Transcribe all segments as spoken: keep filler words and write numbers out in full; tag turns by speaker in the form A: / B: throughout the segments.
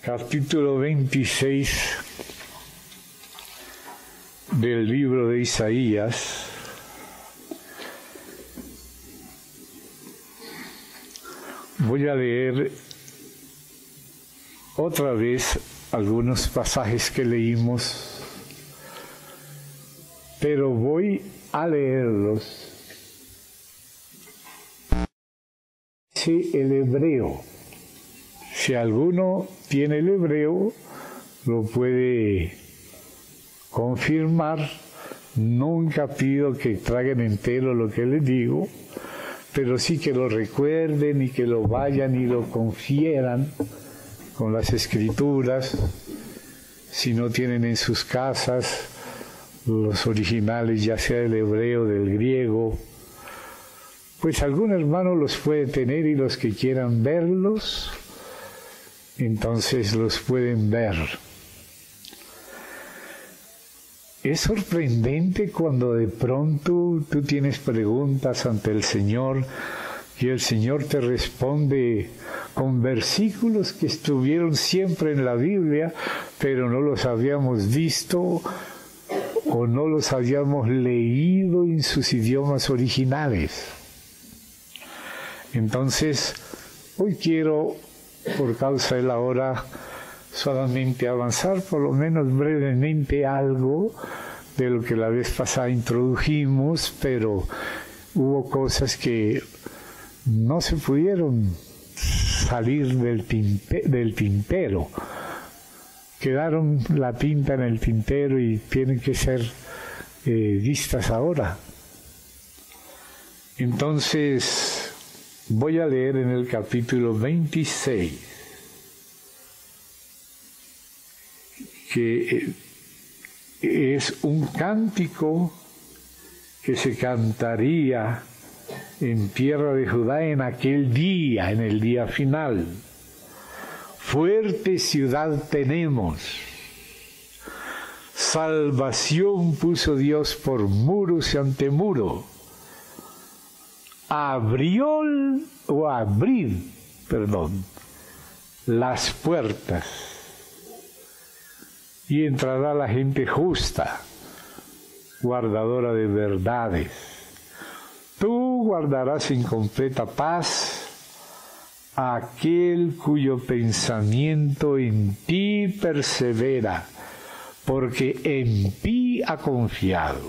A: capítulo veintiséis del libro de Isaías. Voy a leer otra vez algunos pasajes que leímos, pero voy a leerlos sí, el hebreo. Si alguno tiene el hebreo, lo puede confirmar. Nunca pido que traigan entero lo que les digo, pero sí que lo recuerden y que lo vayan y lo confieran con las escrituras. Si no tienen en sus casas los originales, ya sea del hebreo, del griego, pues algún hermano los puede tener, y los que quieran verlos, entonces los pueden ver. Es sorprendente cuando de pronto tú tienes preguntas ante el Señor y el Señor te responde con versículos que estuvieron siempre en la Biblia, pero no los habíamos visto o no los habíamos leído en sus idiomas originales. Entonces, hoy quiero, por causa de la hora, solamente avanzar por lo menos brevemente algo de lo que la vez pasada introdujimos, pero hubo cosas que no se pudieron salir del, tinte, del tintero. Quedaron la tinta en el tintero y tienen que ser eh, vistas ahora. Entonces, voy a leer en el capítulo veintiséis, que es un cántico que se cantaría en tierra de Judá en aquel día, en el día final. Fuerte ciudad tenemos, salvación puso Dios por muros y ante muro. Abrió o abrir, perdón, las puertas, y entrará la gente justa, guardadora de verdades. Tú guardarás en completa paz a aquel cuyo pensamiento en ti persevera, porque en ti ha confiado.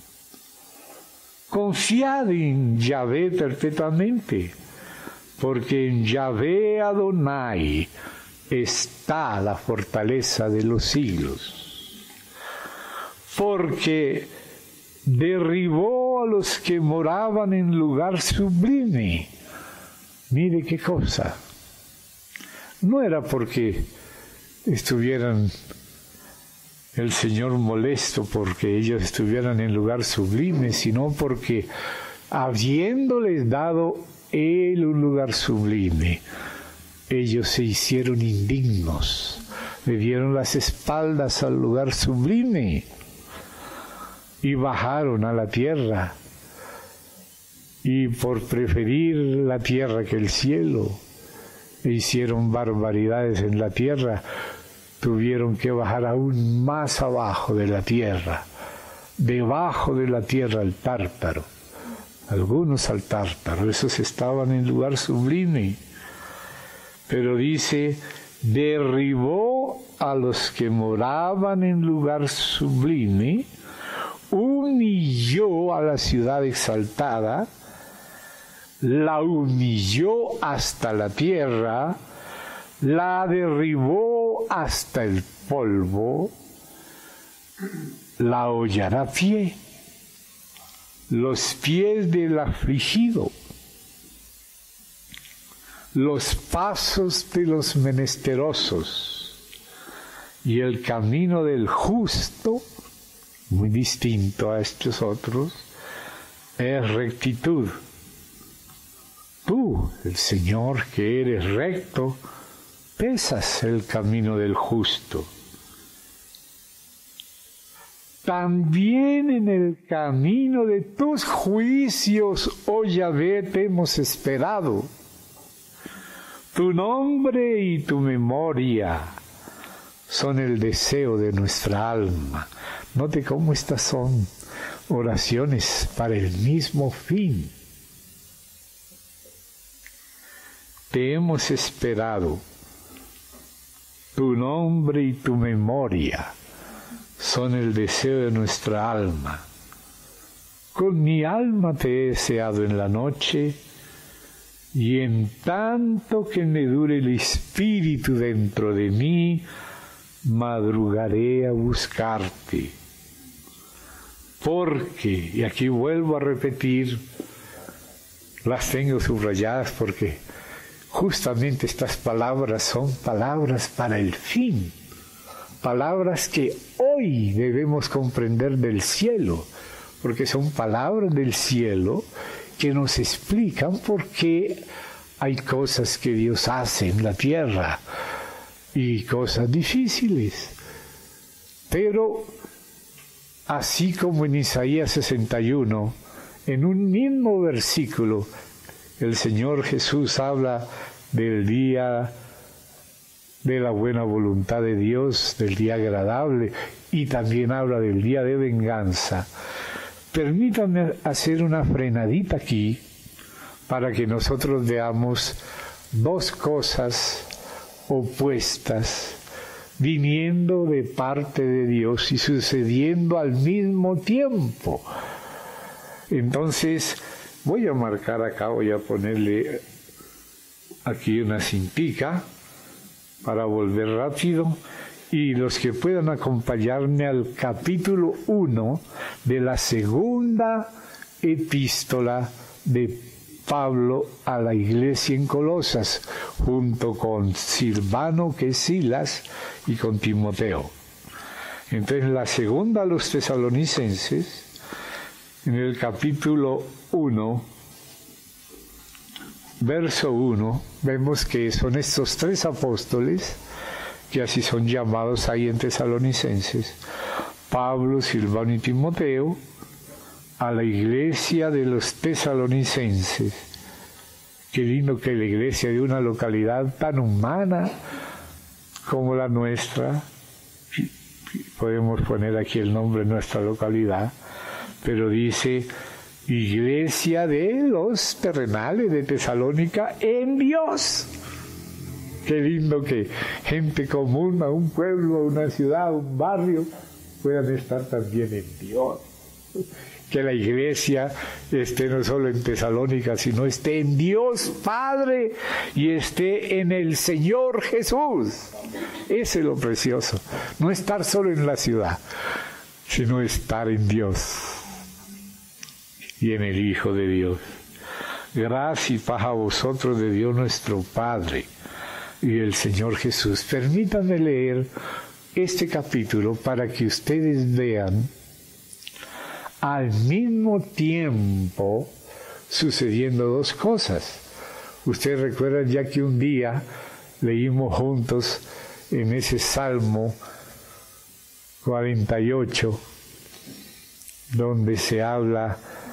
A: Confiad en Yahvé perpetuamente, porque en Yahvé Adonai está la fortaleza de los siglos. Porque derribó a los que moraban en lugar sublime. Mire qué cosa. No era porque estuvieran el Señor molesto porque ellos estuvieran en lugar sublime, sino porque habiéndoles dado Él un lugar sublime, ellos se hicieron indignos, le dieron las espaldas al lugar sublime y bajaron a la tierra. Y por preferir la tierra que el cielo, e hicieron barbaridades en la tierra, tuvieron que bajar aún más abajo de la tierra, debajo de la tierra al Tártaro. Algunos al Tártaro, esos estaban en lugar sublime. Pero dice, derribó a los que moraban en lugar sublime, humilló a la ciudad exaltada, la humilló hasta la tierra, la derribó hasta el polvo, la hollará a pie, los pies del afligido, los pasos de los menesterosos, y el camino del justo, muy distinto a estos otros, es rectitud. Tú, el Señor, que eres recto, pesas el camino del justo. También en el camino de tus juicios, oh Yahvé, te hemos esperado. Tu nombre y tu memoria son el deseo de nuestra alma. Note cómo estas son oraciones para el mismo fin. Te hemos esperado. Tu nombre y tu memoria son el deseo de nuestra alma. Con mi alma te he deseado en la noche, y en tanto que me dure el espíritu dentro de mí, madrugaré a buscarte. Porque, y aquí vuelvo a repetir, las tengo subrayadas porque justamente estas palabras son palabras para el fin, palabras que hoy debemos comprender del cielo, porque son palabras del cielo que nos explican por qué hay cosas que Dios hace en la tierra y cosas difíciles. Pero así como en Isaías sesenta y uno, en un mismo versículo, el Señor Jesús habla del día de la buena voluntad de Dios, del día agradable, y también habla del día de venganza. Permítanme hacer una frenadita aquí para que nosotros veamos dos cosas opuestas viniendo de parte de Dios y sucediendo al mismo tiempo. Entonces, voy a marcar acá, voy a ponerle aquí una cintica para volver rápido, y los que puedan acompañarme al capítulo uno de la segunda epístola de Pablo a la iglesia en Colosas, junto con Silvano, que es Silas, y con Timoteo. Entonces, la segunda a los tesalonicenses, en el capítulo uno, verso uno, vemos que son estos tres apóstoles, que así son llamados ahí en Tesalonicenses, Pablo, Silvano y Timoteo, a la iglesia de los tesalonicenses. Qué lindo que la iglesia de una localidad tan humana como la nuestra, podemos poner aquí el nombre de nuestra localidad, pero dice iglesia de los terrenales de Tesalónica en Dios. Qué lindo que gente común, a un pueblo, a una ciudad, a un barrio, puedan estar también en Dios. Que la iglesia esté no solo en Tesalónica, sino esté en Dios Padre y esté en el Señor Jesús. Ese es lo precioso. No estar solo en la ciudad, sino estar en Dios y en el Hijo de Dios. Gracia y paz a vosotros de Dios nuestro Padre y del Señor Jesús. Permítanme leer este capítulo para que ustedes vean al mismo tiempo sucediendo dos cosas. Ustedes recuerdan ya que un día leímos juntos en ese Salmo cuarenta y ocho, donde se habla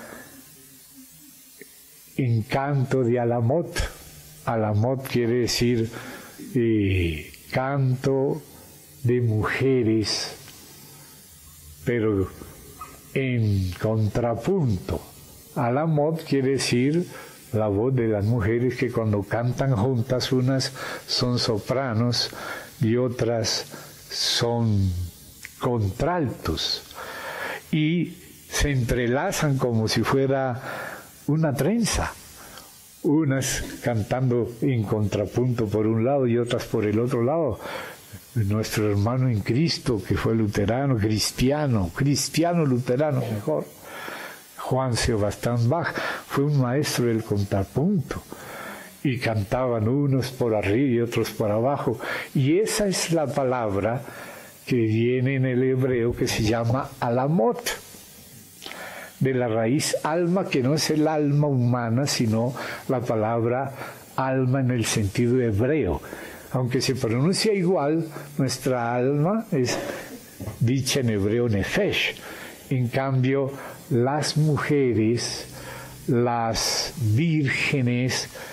A: en canto de Alamot. Alamot quiere decir eh, canto de mujeres, pero en contrapunto. Alamot quiere decir la voz de las mujeres que cuando cantan juntas, unas son sopranos y otras son contraltos, y se entrelazan como si fuera una trenza, unas cantando en contrapunto por un lado y otras por el otro lado. Nuestro hermano en Cristo, que fue luterano, cristiano, cristiano luterano mejor, Juan Sebastián Bach, fue un maestro del contrapunto, y cantaban unos por arriba y otros por abajo, y esa es la palabra que viene en el hebreo que se llama Alamot, de la raíz alma, que no es el alma humana, sino la palabra alma en el sentido hebreo. Aunque se pronuncia igual, nuestra alma es dicha en hebreo nefesh. En cambio, las mujeres, las vírgenes,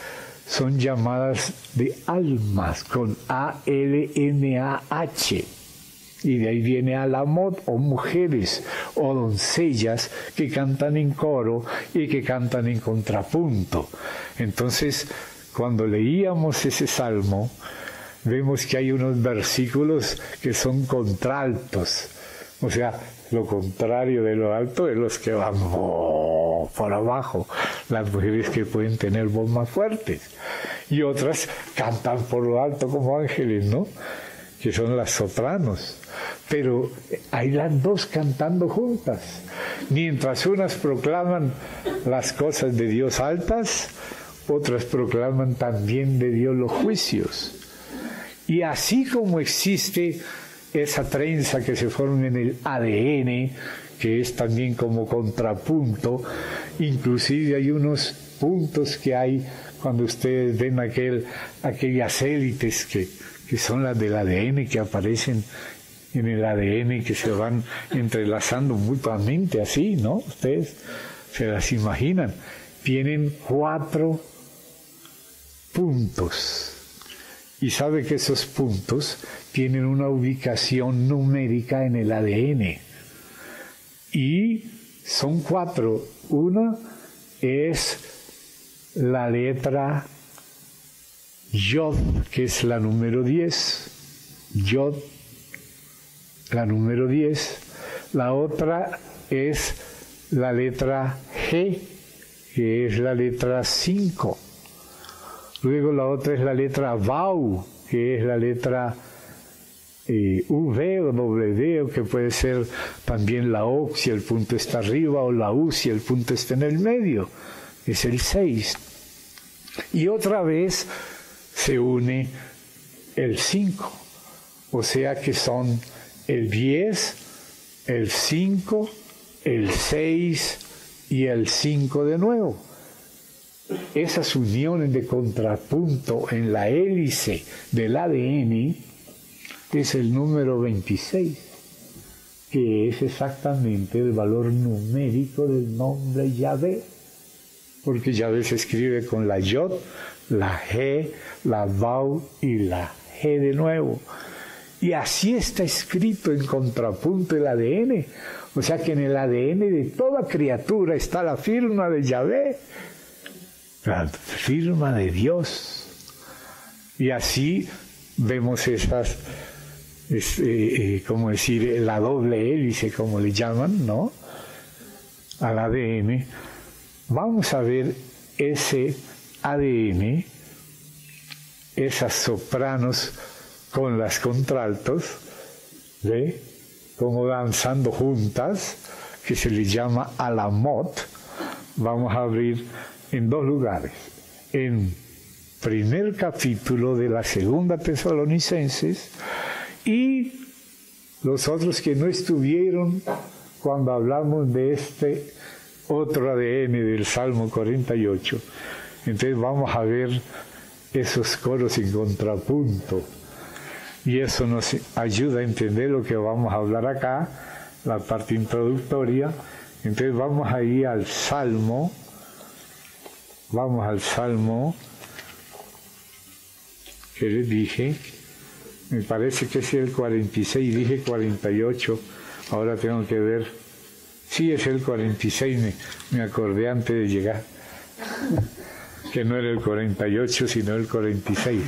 A: son llamadas de almas, con A L M A H. Y de ahí viene alamot, o mujeres, o doncellas que cantan en coro y que cantan en contrapunto. Entonces, cuando leíamos ese salmo, vemos que hay unos versículos que son contraltos. O sea, lo contrario de lo alto es los que van oh, por abajo. Las mujeres que pueden tener voz más fuertes. Y otras cantan por lo alto como ángeles, ¿no? Que son las sopranos. Pero hay las dos cantando juntas. Mientras unas proclaman las cosas de Dios altas, otras proclaman también de Dios los juicios. Y así como existe esa trenza que se forma en el A D N, que es también como contrapunto, inclusive hay unos puntos que hay cuando ustedes ven aquel, aquellas élites que, que son las del A D N, que aparecen en el A D N, que se van entrelazando mutuamente así, ¿no? Ustedes se las imaginan. Tienen cuatro puntos. Y sabe que esos puntos tienen una ubicación numérica en el A D N. Y son cuatro. Una es la letra Yod, que es la número diez. Yod, la número diez. La otra es la letra G, que es la letra cinco. Luego la otra es la letra Vau, que es la letra eh, V o W, o que puede ser también la O si el punto está arriba, o la U si el punto está en el medio. Es el seis. Y otra vez se une el cinco. O sea que son el diez, el cinco, el seis y el cinco de nuevo. Esas uniones de contrapunto en la hélice del A D N es el número veintiséis, que es exactamente el valor numérico del nombre Yahvé, porque Yahvé se escribe con la Yod, la G, la Vau y la G de nuevo. Y así está escrito en contrapunto el A D N. O sea que en el A D N de toda criatura está la firma de Yahvé, la firma de Dios. Y así vemos esas, es, eh, eh, como decir, la doble hélice, como le llaman, ¿no? Al A D N. Vamos a ver ese A D N, esas sopranos con las contraltos, ¿ve? Como danzando juntas, que se les llama alamot. Vamos a abrir en dos lugares. En primer capítulo de la segunda Tesalonicenses, y los otros que no estuvieron cuando hablamos de este otro A D N del Salmo cuarenta y ocho. Entonces vamos a ver esos coros en contrapunto. Y eso nos ayuda a entender lo que vamos a hablar acá, la parte introductoria. Entonces vamos ahí al Salmo. Vamos al Salmo que les dije, me parece que es el cuarenta y seis, dije cuarenta y ocho, ahora tengo que ver, sí es el cuarenta y seis, me, me acordé antes de llegar, que no era el cuarenta y ocho, sino el cuarenta y seis.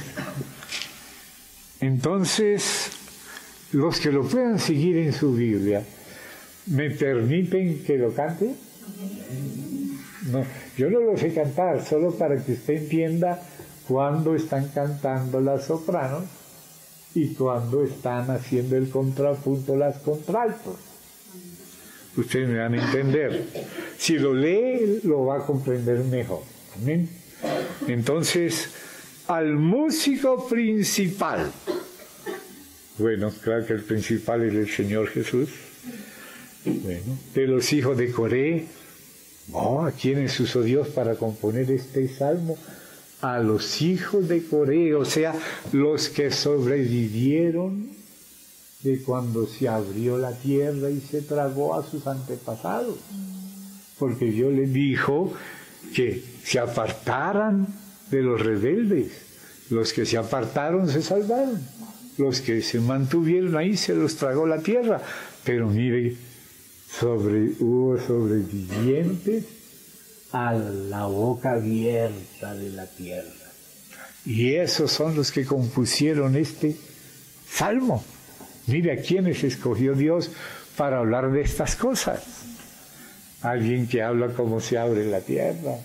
A: Entonces, los que lo puedan seguir en su Biblia, ¿me permiten que lo cante? No, yo no lo sé cantar, solo para que usted entienda cuándo están cantando las sopranos y cuándo están haciendo el contrapunto las contraltos. Ustedes me van a entender. Si lo lee, lo va a comprender mejor. ¿Amén? Entonces, al músico principal. Bueno, claro que el principal es el Señor Jesús. Bueno, de los hijos de Coré. Oh, ¿a quiénes usó Dios para componer este salmo? A los hijos de Coré, o sea, los que sobrevivieron de cuando se abrió la tierra y se tragó a sus antepasados. Porque Dios les dijo que se apartaran de los rebeldes. Los que se apartaron se salvaron. Los que se mantuvieron ahí se los tragó la tierra. Pero mire, sobre, hubo sobrevivientes a la boca abierta de la tierra. Y esos son los que compusieron este salmo. Mire a quiénes escogió Dios para hablar de estas cosas. Alguien que habla cómo se abre la tierra.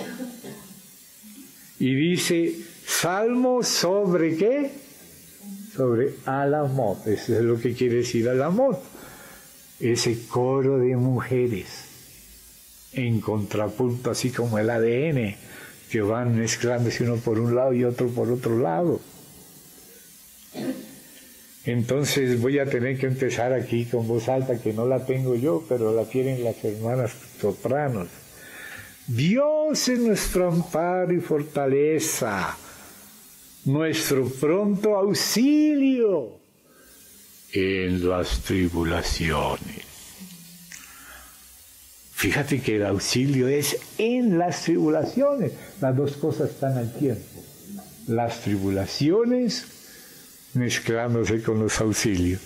A: Y dice, salmo sobre ¿qué? Sobre Alamot. Eso es lo que quiere decir Alamot. Ese coro de mujeres en contrapunto, así como el A D N, que van mezclándose uno por un lado y otro por otro lado. Entonces voy a tener que empezar aquí con voz alta, que no la tengo yo, pero la tienen las hermanas sopranos. Dios es nuestro amparo y fortaleza, nuestro pronto auxilio en las tribulaciones. Fíjate que el auxilio es en las tribulaciones. Las dos cosas están al tiempo. Las tribulaciones mezclándose con los auxilios.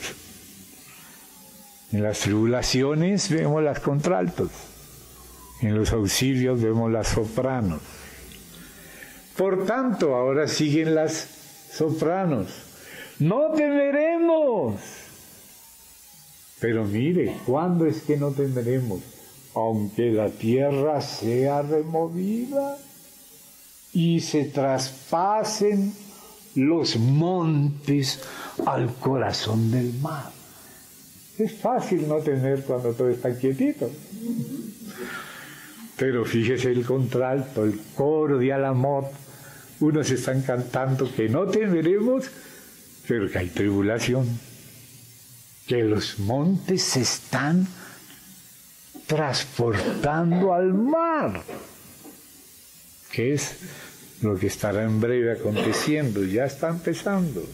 A: En las tribulaciones vemos las contraltos. En los auxilios vemos las sopranos. Por tanto, ahora siguen las sopranos. No temeremos. Pero mire, ¿cuándo es que no temeremos? Aunque la tierra sea removida y se traspasen los montes al corazón del mar. Es fácil no temer cuando todo está quietito. Pero fíjese el contralto, el coro de Alamot. Unos están cantando que no temeremos, pero que hay tribulación. Que los montes se están transportando al mar, que es lo que estará en breve aconteciendo. Ya está empezando.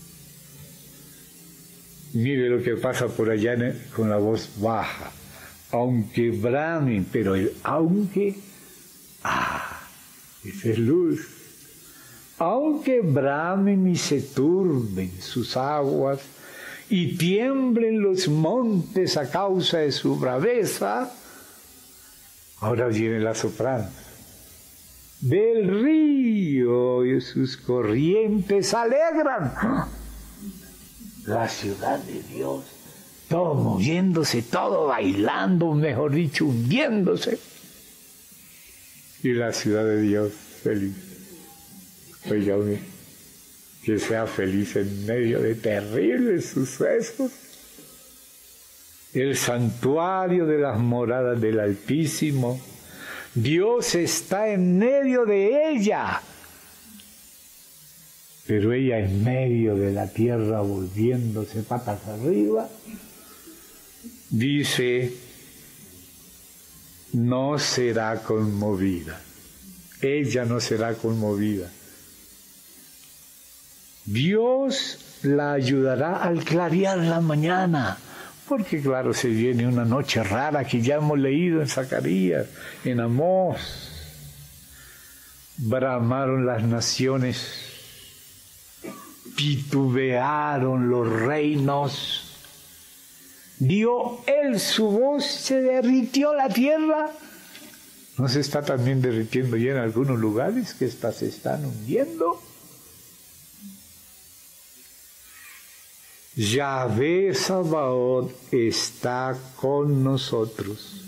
A: Mire lo que pasa por allá con la voz baja. Aunque bramen, pero el aunque, ah, esa es luz. Aunque bramen y se turben sus aguas y tiemblen los montes a causa de su braveza, ahora viene la soprano. Del río y sus corrientes alegran la ciudad de Dios. Todo moviéndose, todo bailando, mejor dicho, hundiéndose. Y la ciudad de Dios feliz. Oiga, que sea feliz en medio de terribles sucesos. El santuario de las moradas del Altísimo. Dios está en medio de ella. Pero ella en medio de la tierra volviéndose patas arriba. Dice, no será conmovida. Ella no será conmovida. Dios la ayudará al clarear la mañana. Porque claro, se viene una noche rara que ya hemos leído en Zacarías, en Amós. Bramaron las naciones, titubearon los reinos. Dio él su voz, se derritió la tierra. ¿No se está también derritiendo ya en algunos lugares que estas se están hundiendo? Yahvé Sabaoth está con nosotros.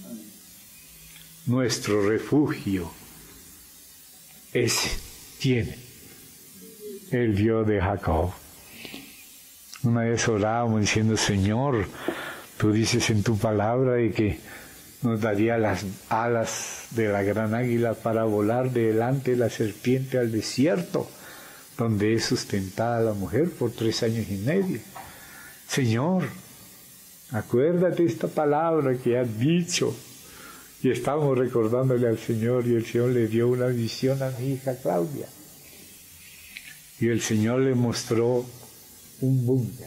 A: Nuestro refugio, ese tiene el Dios de Jacob. Una vez orábamos diciendo, Señor, tú dices en tu palabra de que nos daría las alas de la gran águila para volar delante de la serpiente al desierto, donde es sustentada la mujer por tres años y medio. Señor, acuérdate esta palabra que has dicho. Y estamos recordándole al Señor, y el Señor le dio una visión a mi hija Claudia. Y el Señor le mostró un búnker.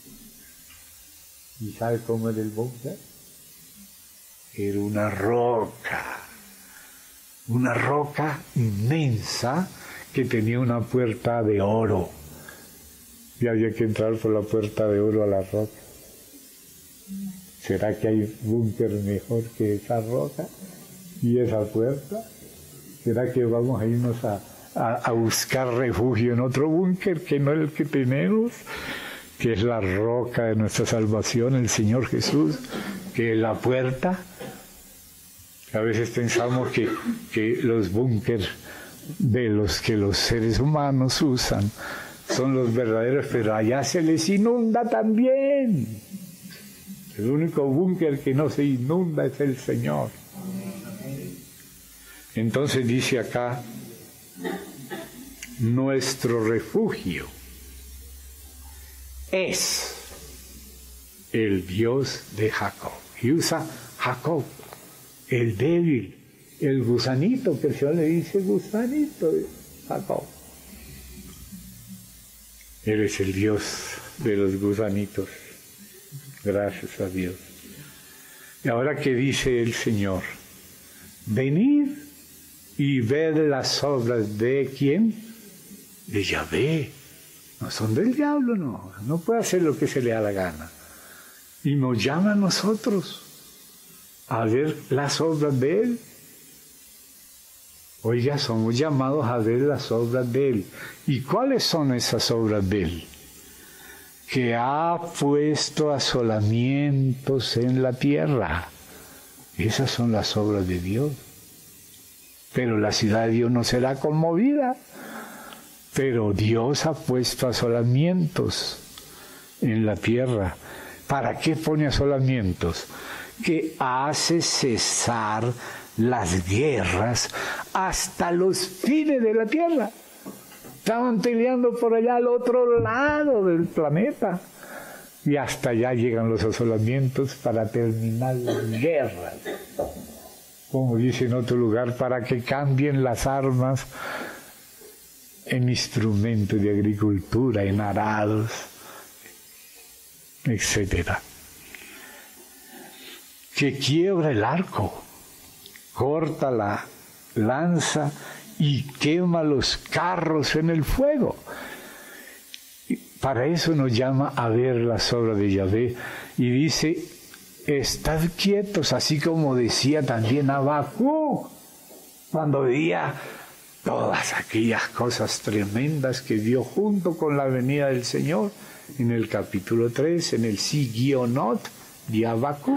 A: ¿Y sabe cómo era el búnker? Era una roca una roca inmensa que tenía una puerta de oro. Y había que entrar por la puerta de oro a la roca. ¿Será que hay búnker mejor que esa roca y esa puerta? ¿Será que vamos a irnos a, a, a buscar refugio en otro búnker que no el que tenemos? Que es la roca de nuestra salvación, el Señor Jesús, que es la puerta. A veces pensamos que, que los búnkers de los que los seres humanos usan son los verdaderos, pero allá se les inunda también. El único búnker que no se inunda es el Señor. Entonces dice acá, nuestro refugio es el Dios de Jacob. Y usa Jacob, el débil, el gusanito, que el Señor le dice gusanito, Jacob. Él es el Dios de los gusanitos. Gracias a Dios. Y ahora que dice el Señor, venid y ved las obras de ¿quién? De Yahvé. No son del diablo, no. No puede hacer lo que se le da la gana. Y nos llama a nosotros a ver las obras de Él. Hoy ya somos llamados a ver las obras de Él. ¿Y cuáles son esas obras de Él? Que ha puesto asolamientos en la tierra. Esas son las obras de Dios. Pero la ciudad de Dios no será conmovida. Pero Dios ha puesto asolamientos en la tierra. ¿Para qué pone asolamientos? Que hace cesar las guerras hasta los fines de la tierra. Estaban peleando por allá al otro lado del planeta. Y hasta allá llegan los asolamientos para terminar las guerras. Como dice en otro lugar, para que cambien las armas en instrumentos de agricultura, en arados, etcétera. Que quiebra el arco, corta la lanza y quema los carros en el fuego. Y para eso nos llama a ver las obras de Yahvé. Y dice, estad quietos, así como decía también Habacuc, cuando veía todas aquellas cosas tremendas que vio junto con la venida del Señor, en el capítulo tres, en el Sigionot de Habacuc.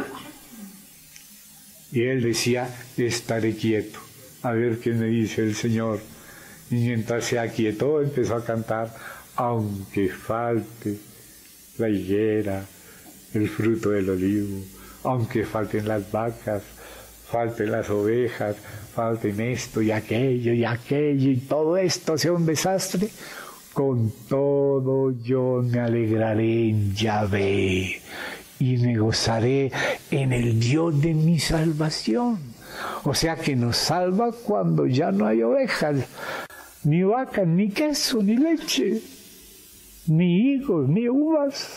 A: Y él decía, estaré quieto, a ver qué me dice el Señor. Y mientras se aquietó, empezó a cantar, aunque falte la higuera, el fruto del olivo, aunque falten las vacas, falten las ovejas, falten esto y aquello y aquello, y todo esto sea un desastre, con todo yo me alegraré en Yahvé y me gozaré en el Dios de mi salvación. O sea que nos salva cuando ya no hay ovejas, ni vacas, ni queso, ni leche, ni higos, ni uvas.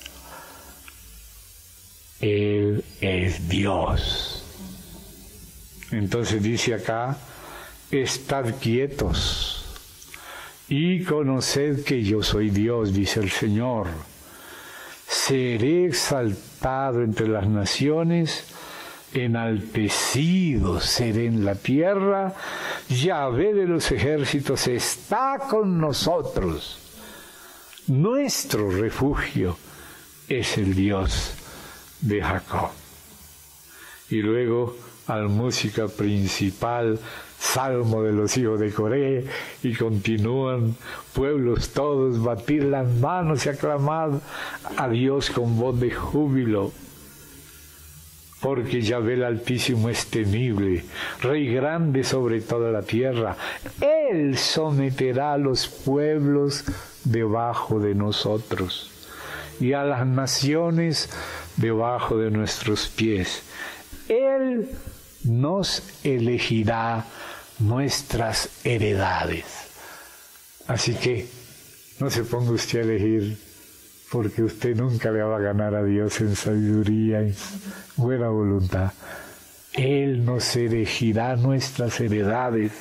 A: Él es Dios. Entonces dice acá, estad quietos y conoced que yo soy Dios, dice el Señor. Seré exaltado entre las naciones, enaltecido seré en la tierra. Yahvé de los ejércitos está con nosotros. Nuestro refugio es el Dios de Jacob. Y luego al música principal, salmo de los hijos de Coré, y continúan, pueblos todos, batir las manos y aclamar a Dios con voz de júbilo, porque Yahvé el Altísimo es temible, Rey grande sobre toda la tierra. Él someterá a los pueblos debajo de nosotros, y a las naciones debajo de nuestros pies. Él nos elegirá nuestras heredades. Así que no se ponga usted a elegir, porque usted nunca le va a ganar a Dios en sabiduría y buena voluntad. Él nos elegirá nuestras heredades.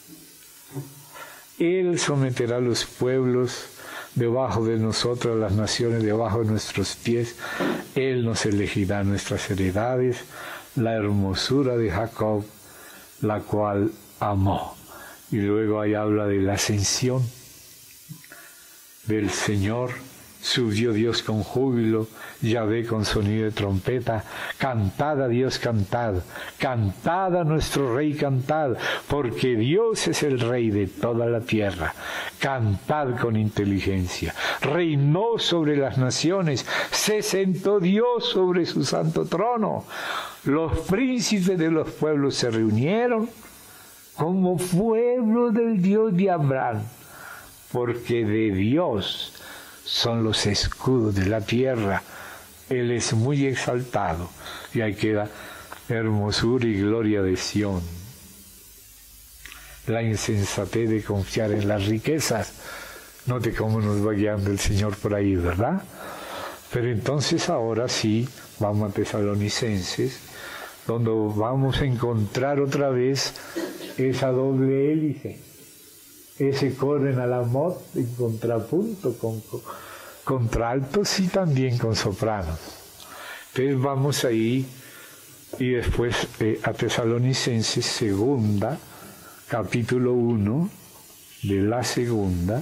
A: Él someterá a los pueblos debajo de nosotros, las naciones debajo de nuestros pies. Él nos elegirá nuestras heredades, la hermosura de Jacob, la cual amó. Y luego ahí habla de la ascensión del Señor. Subió Dios con júbilo, Yahvé con sonido de trompeta. Cantad a Dios, cantad. Cantad a nuestro Rey, cantad. Porque Dios es el Rey de toda la tierra. Cantad con inteligencia. Reinó sobre las naciones. Se sentó Dios sobre su santo trono. Los príncipes de los pueblos se reunieron como pueblo del Dios de Abraham. Porque de Dios son los escudos de la tierra. Él es muy exaltado. Y ahí queda hermosura y gloria de Sión. La insensatez de confiar en las riquezas. Note cómo nos va guiando el Señor por ahí, ¿verdad? Pero entonces ahora sí, vamos a Tesalonicenses, donde vamos a encontrar otra vez esa doble hélice. Ese corren a la amor en contrapunto con, con contraltos y también con sopranos. Entonces vamos ahí y después eh, a Tesalonicenses segunda, capítulo uno de la segunda.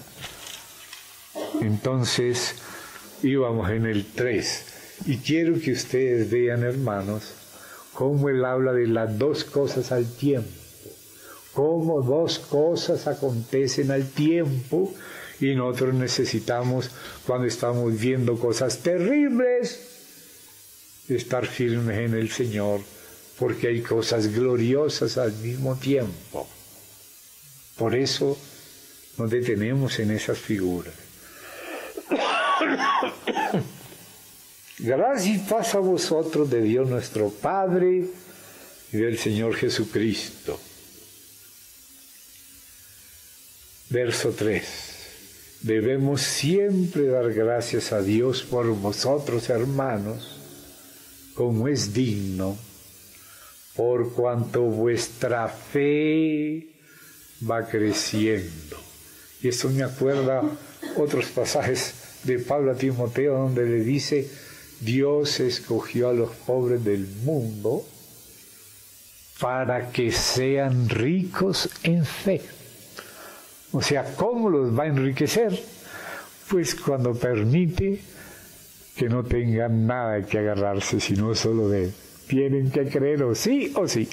A: Entonces íbamos en el tres. Y quiero que ustedes vean, hermanos, cómo él habla de las dos cosas al tiempo. Cómo dos cosas acontecen al tiempo y nosotros necesitamos, cuando estamos viendo cosas terribles, estar firmes en el Señor, porque hay cosas gloriosas al mismo tiempo. Por eso nos detenemos en esas figuras. Gracia y paz a vosotros de Dios nuestro Padre y del Señor Jesucristo. Verso tres. Debemos siempre dar gracias a Dios por vosotros, hermanos, como es digno, por cuanto vuestra fe va creciendo. Y esto me acuerda otros pasajes de Pablo a Timoteo, donde le dice: Dios escogió a los pobres del mundo para que sean ricos en fe. O sea, ¿cómo los va a enriquecer? Pues cuando permite que no tengan nada que agarrarse, sino solo de él. Tienen que creer o sí o sí.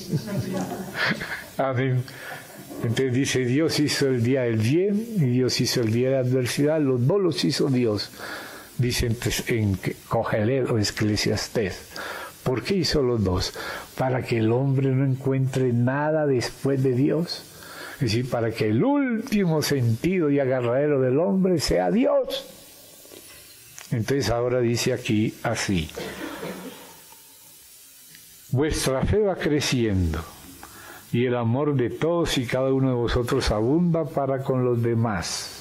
A: Amén. Entonces dice, Dios hizo el día del bien y Dios hizo el día de la adversidad. Los dos los hizo Dios. Dice en Cogelet o Eclesiastés. ¿Por qué hizo los dos? Para que el hombre no encuentre nada después de Dios. Es decir, para que el último sentido y agarradero del hombre sea Dios. Entonces ahora dice aquí así: vuestra fe va creciendo y el amor de todos y cada uno de vosotros abunda para con los demás.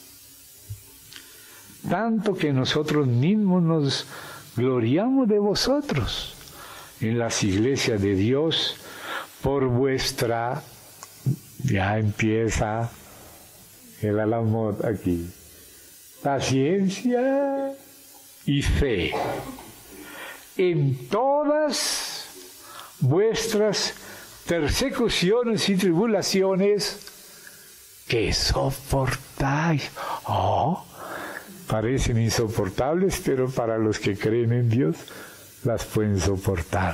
A: Tanto que nosotros mismos nos gloriamos de vosotros en las iglesias de Dios por vuestra... Ya empieza el alamot aquí. Paciencia y fe en todas vuestras persecuciones y tribulaciones que soportáis. Oh, parecen insoportables, pero para los que creen en Dios las pueden soportar.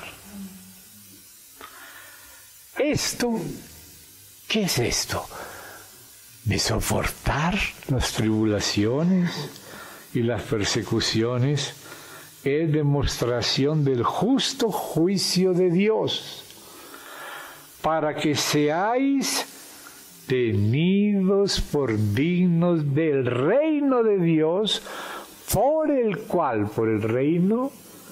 A: Esto, ¿qué es esto? De soportar las tribulaciones y las persecuciones es demostración del justo juicio de Dios, para que seáis tenidos por dignos del reino de Dios, por el cual, por el reino,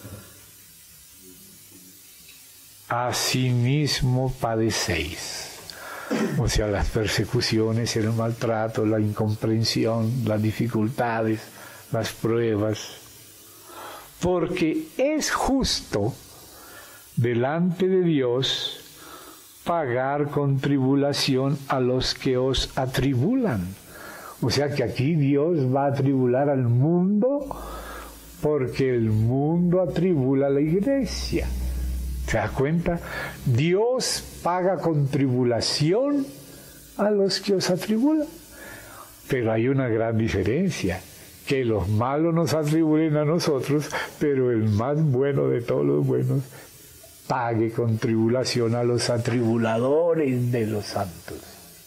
A: asimismo padecéis. O sea, las persecuciones, el maltrato, la incomprensión, las dificultades, las pruebas. Porque es justo delante de Dios pagar con tribulación a los que os atribulan. O sea que aquí Dios va a atribular al mundo porque el mundo atribula a la iglesia. ¿Se da cuenta? Dios paga con tribulación a los que os atribulan. Pero hay una gran diferencia, que los malos nos atribulen a nosotros, pero el más bueno de todos los buenos pague con tribulación a los atribuladores de los santos.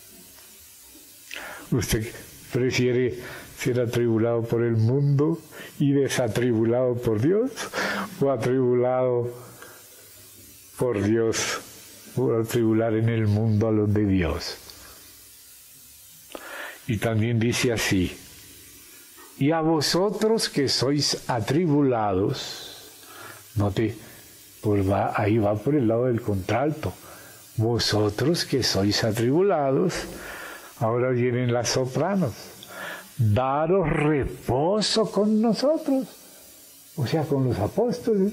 A: ¿Usted prefiere ser atribulado por el mundo y desatribulado por Dios, o atribulado por Dios, por atribular en el mundo a los de Dios? Y también dice así: y a vosotros que sois atribulados, note, pues va, ahí va por el lado del contralto, vosotros que sois atribulados, ahora vienen las sopranos, daros reposo con nosotros, o sea, con los apóstoles.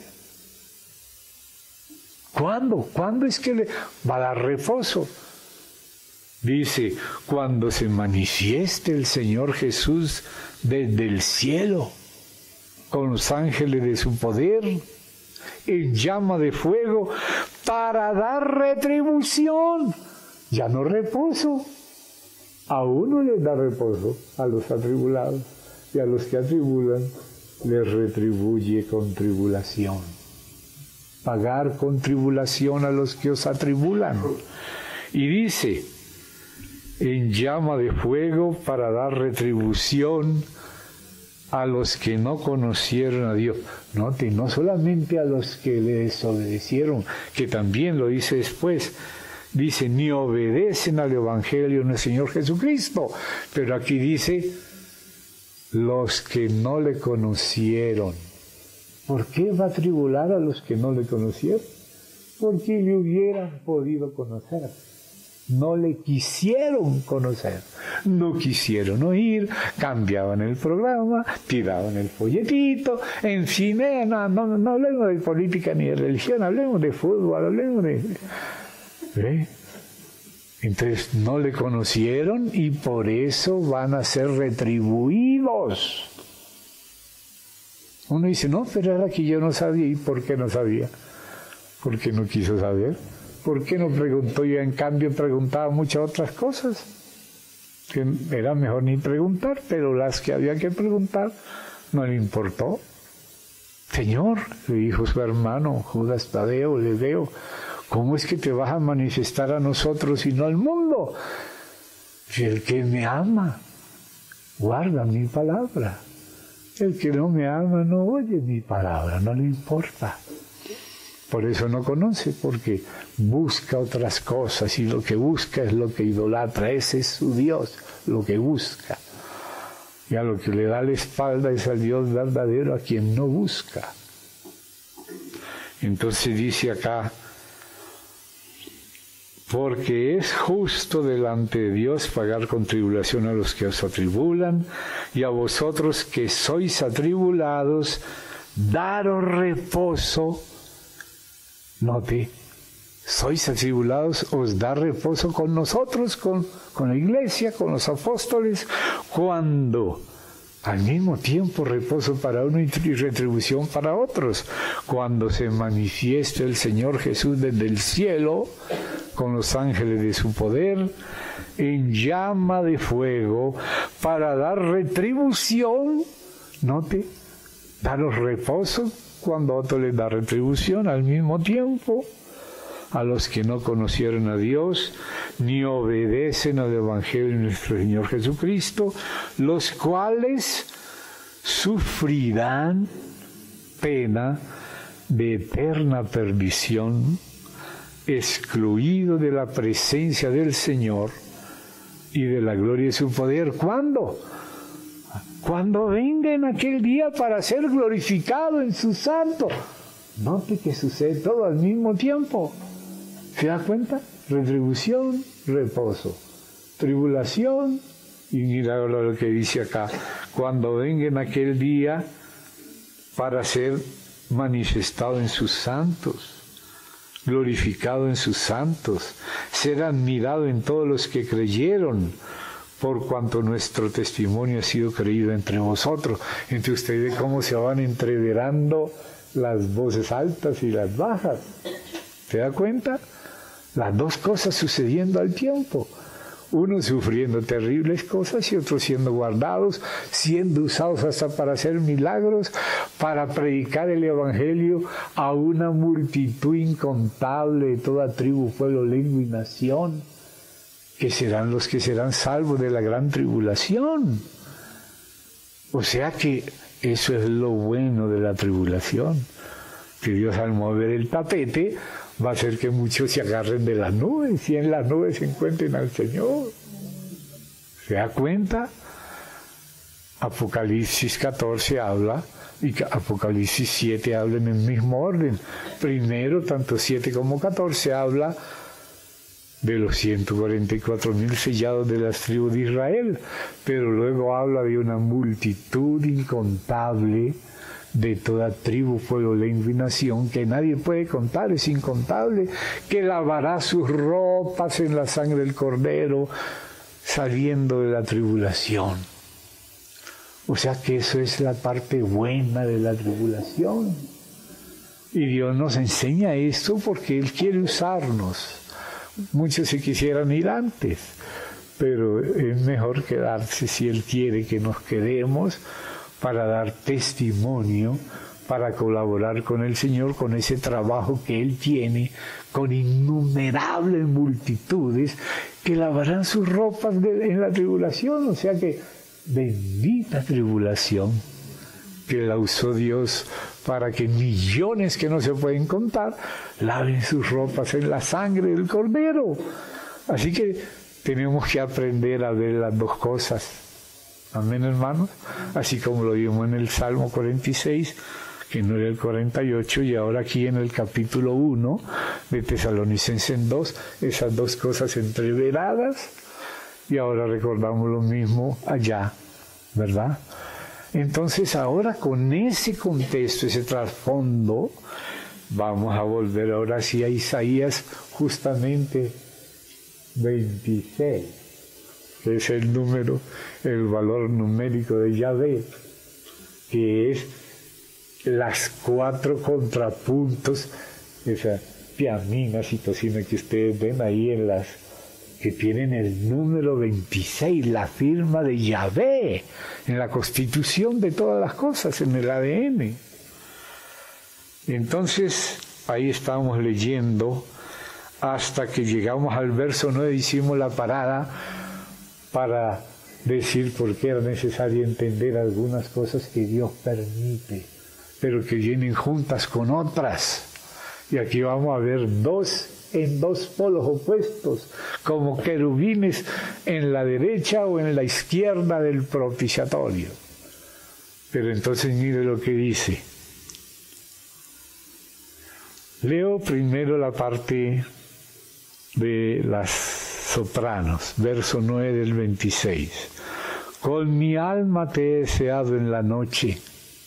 A: ¿Cuándo? ¿Cuándo es que le va a dar reposo? Dice, cuando se manifieste el Señor Jesús desde el cielo, con los ángeles de su poder, en llama de fuego, para dar retribución, ya no reposo. A uno les da reposo, a los atribulados, y a los que atribulan les retribuye con tribulación. Pagar con tribulación a los que os atribulan. Y dice, en llama de fuego para dar retribución a los que no conocieron a Dios. Note, no solamente a los que le desobedecieron, que también lo dice después. Dice, ni obedecen al Evangelio del Señor Jesucristo. Pero aquí dice, los que no le conocieron. ¿Por qué va a tribular a los que no le conocieron? Porque le hubieran podido conocer. No le quisieron conocer, no quisieron oír, cambiaban el programa, tiraban el folletito, en fin, eh, no, no, no hablemos de política ni de religión, hablemos de fútbol, hablemos de... ¿eh? Entonces no le conocieron y por eso van a ser retribuidos. Uno dice, no, pero era que yo no sabía. ¿Y por qué no sabía? Porque no quiso saber. ¿Por qué no preguntó? Yo en cambio preguntaba muchas otras cosas, que era mejor ni preguntar, pero las que había que preguntar no le importó. Señor, le dijo su hermano Judas Tadeo, le veo, ¿cómo es que te vas a manifestar a nosotros y no al mundo? Si el que me ama, guarda mi palabra. El que no me ama no oye mi palabra, no le importa. Por eso no conoce, porque busca otras cosas y lo que busca es lo que idolatra. Ese es su Dios, lo que busca. Y a lo que le da la espalda es al Dios verdadero a quien no busca. Entonces dice acá, porque es justo delante de Dios pagar con tribulación a los que os atribulan, y a vosotros que sois atribulados, daros reposo. Note, sois atribulados, os da reposo con nosotros, con, con la iglesia, con los apóstoles, cuando al mismo tiempo reposo para uno y retribución para otros, cuando se manifieste el Señor Jesús desde el cielo, con los ángeles de su poder, en llama de fuego, para dar retribución, note, daros reposo, cuando otro les da retribución al mismo tiempo, a los que no conocieron a Dios, ni obedecen al Evangelio de nuestro Señor Jesucristo, los cuales sufrirán pena de eterna perdición, excluidos de la presencia del Señor y de la gloria de su poder. ¿Cuándo? Cuando venga en aquel día para ser glorificado en su santo. Note que sucede todo al mismo tiempo. ¿Se da cuenta? Retribución, reposo. Tribulación, y mira lo que dice acá. Cuando venga en aquel día para ser manifestado en sus santos. glorificado en sus santos, ser admirado en todos los que creyeron, por cuanto nuestro testimonio ha sido creído entre vosotros. Entre ustedes cómo se van entreverando las voces altas y las bajas. ¿Se da cuenta? Las dos cosas sucediendo al tiempo. Uno sufriendo terribles cosas y otros siendo guardados, siendo usados hasta para hacer milagros, para predicar el Evangelio a una multitud incontable de toda tribu, pueblo, lengua y nación, que serán los que serán salvos de la gran tribulación. O sea que eso es lo bueno de la tribulación, que Dios al mover el tapete va a hacer que muchos se agarren de las nubes y en las nubes se encuentren al Señor. ¿Se da cuenta? Apocalipsis catorce habla y Apocalipsis siete habla en el mismo orden. Primero, tanto siete como catorce habla de los ciento cuarenta y cuatro mil sellados de las tribus de Israel, pero luego habla de una multitud incontable de toda tribu, pueblo, lengua y nación, que nadie puede contar, es incontable, que lavará sus ropas en la sangre del Cordero, saliendo de la tribulación. O sea que eso es la parte buena de la tribulación. Y Dios nos enseña esto porque Él quiere usarnos. Muchos se quisieran ir antes, pero es mejor quedarse si Él quiere que nos quedemos, para dar testimonio, para colaborar con el Señor, con ese trabajo que Él tiene, con innumerables multitudes que lavarán sus ropas de, en la tribulación. O sea que bendita tribulación que la usó Dios para que millones que no se pueden contar laven sus ropas en la sangre del Cordero. Así que tenemos que aprender a ver las dos cosas. Amén, hermanos. Así como lo vimos en el Salmo cuarenta y seis, que no era el cuarenta y ocho, y ahora aquí en el capítulo uno de Tesalonicenses dos, esas dos cosas entreveradas, y ahora recordamos lo mismo allá, ¿verdad? Entonces ahora con ese contexto, ese trasfondo, vamos a volver ahora sí a Isaías justamente veintiséis, que es el número, el valor numérico de Yahvé, que es las cuatro contrapuntos, esa piamina, citosina que ustedes ven ahí en las, que tienen el número veintiséis, la firma de Yahvé, en la constitución de todas las cosas, en el A D N. Entonces, ahí estábamos leyendo, hasta que llegamos al verso nueve, hicimos la parada para decir por qué era necesario entender algunas cosas que Dios permite, pero que vienen juntas con otras. Y aquí vamos a ver dos en dos polos opuestos, como querubines en la derecha o en la izquierda del propiciatorio. Pero entonces mire lo que dice. Leo primero la parte de las sopranos, verso nueve del veintiséis. Con mi alma te he deseado en la noche,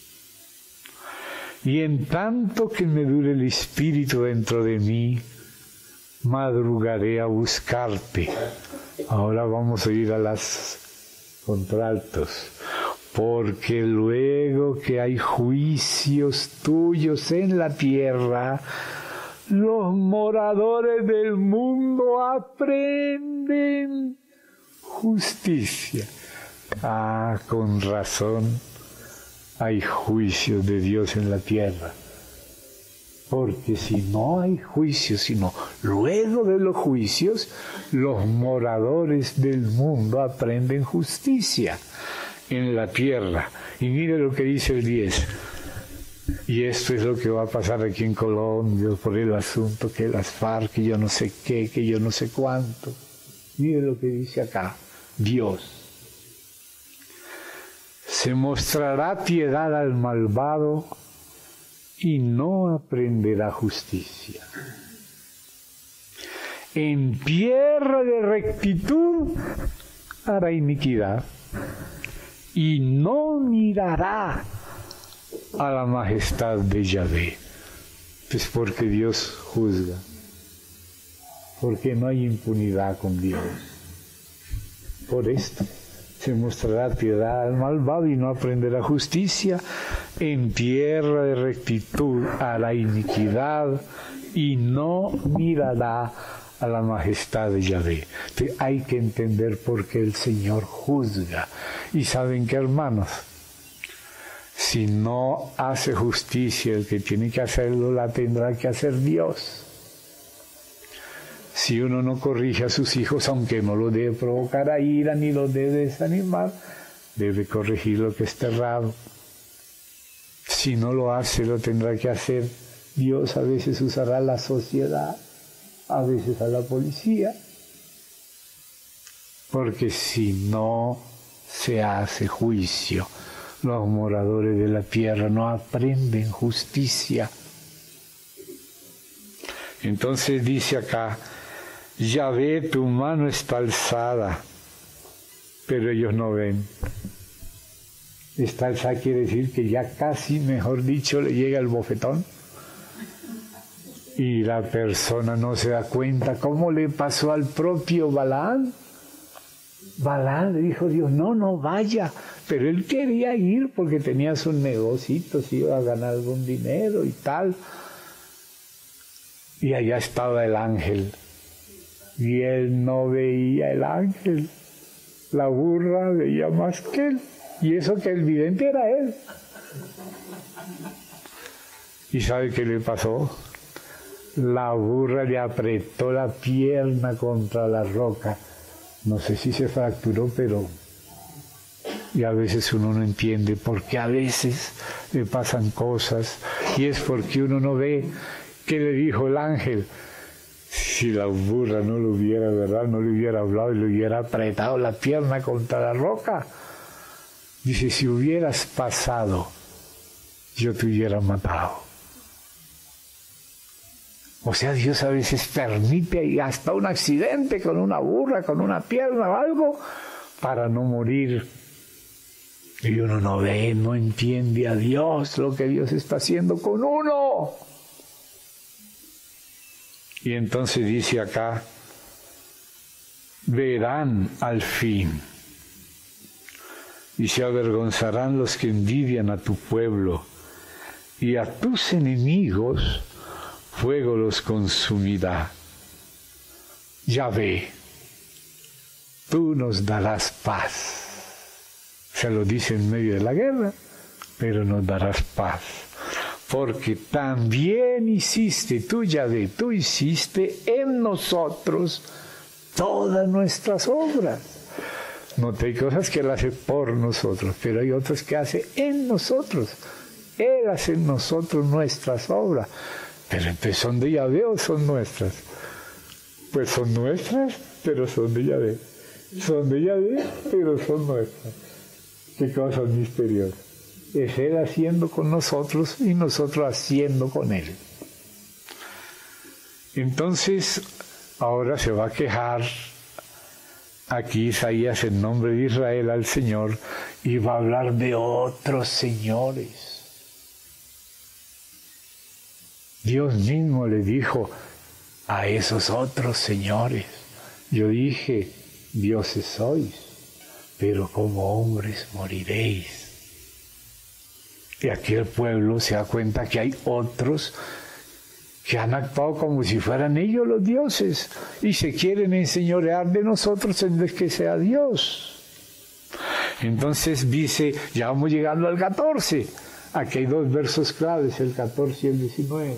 A: y en tanto que me dure el espíritu dentro de mí, madrugaré a buscarte. Ahora vamos a ir a las contraltos. Porque luego que hay juicios tuyos en la tierra, los moradores del mundo aprenden justicia. Ah, con razón hay juicios de Dios en la tierra. Porque si no hay juicios, sino luego de los juicios, los moradores del mundo aprenden justicia en la tierra. Y mire lo que dice el diez. Y esto es lo que va a pasar aquí en Colombia por el asunto que las FARC, que yo no sé qué, que yo no sé cuánto. Mire lo que dice acá, Dios. Se mostrará piedad al malvado y no aprenderá justicia. En tierra de rectitud hará iniquidad y no mirará a la majestad de Yahvé. Pues porque Dios juzga. porque no hay impunidad con Dios. Por esto se mostrará piedad al malvado y no aprenderá justicia. En tierra de rectitud hará iniquidad y no mirará a la majestad de Yahvé. Entonces hay que entender por qué el Señor juzga. Y saben qué, hermanos, si no hace justicia el que tiene que hacerlo, la tendrá que hacer Dios. Si uno no corrige a sus hijos, aunque no lo debe provocar a ira ni lo debe desanimar, debe corregir lo que está errado. Si no lo hace, lo tendrá que hacer Dios. A veces usará la sociedad, a veces a la policía, porque si no se hace juicio, los moradores de la tierra no aprenden justicia. Entonces dice acá, Yahvé, tu mano está alzada, pero ellos no ven. Está alzada quiere decir que ya casi, mejor dicho, le llega el bofetón. Y la persona no se da cuenta. ¿Cómo le pasó al propio Balaam? Balaam le dijo Dios, no, no vaya. Pero él quería ir porque tenía sus negocios, iba a ganar algún dinero y tal. Y allá estaba el ángel. Y él no veía el ángel. La burra veía más que él. Y eso que el vidente era él. ¿Y sabe qué le pasó? La burra le apretó la pierna contra la roca. No sé si se fracturó, pero... Y a veces uno no entiende, porque a veces le pasan cosas. Y es porque uno no ve qué le dijo el ángel. Si la burra no lo hubiera, ¿verdad? No le hubiera hablado y le hubiera apretado la pierna contra la roca. Dice, si hubieras pasado, yo te hubiera matado. O sea, Dios a veces permite hasta un accidente con una burra, con una pierna o algo, para no morir. Y uno no ve, no entiende a Dios, lo que Dios está haciendo con uno. Y entonces dice acá, verán al fin, y se avergonzarán los que envidian a tu pueblo, y a tus enemigos fuego los consumirá. Yahvé, tú nos darás paz. Se lo dice en medio de la guerra, pero nos darás paz. Porque también hiciste, tú Yahvé, tú hiciste en nosotros todas nuestras obras. No hay cosas que Él hace por nosotros, pero hay otras que hace en nosotros. Él hace en nosotros nuestras obras. Pero entonces, ¿son de Yahvé o son nuestras? Pues son nuestras, pero son de Yahvé. Son de Yahvé, pero son nuestras. Qué cosa misteriosa. Es Él haciendo con nosotros y nosotros haciendo con Él. Entonces, ahora se va a quejar aquí Isaías en nombre de Israel al Señor y va a hablar de otros señores. Dios mismo le dijo a esos otros señores, yo dije, dioses sois, pero como hombres moriréis. Y aquí el pueblo se da cuenta que hay otros que han actuado como si fueran ellos los dioses y se quieren enseñorear de nosotros en vez que sea Dios. Entonces dice, ya vamos llegando al catorce. Aquí hay dos versos claves, el catorce y el diecinueve.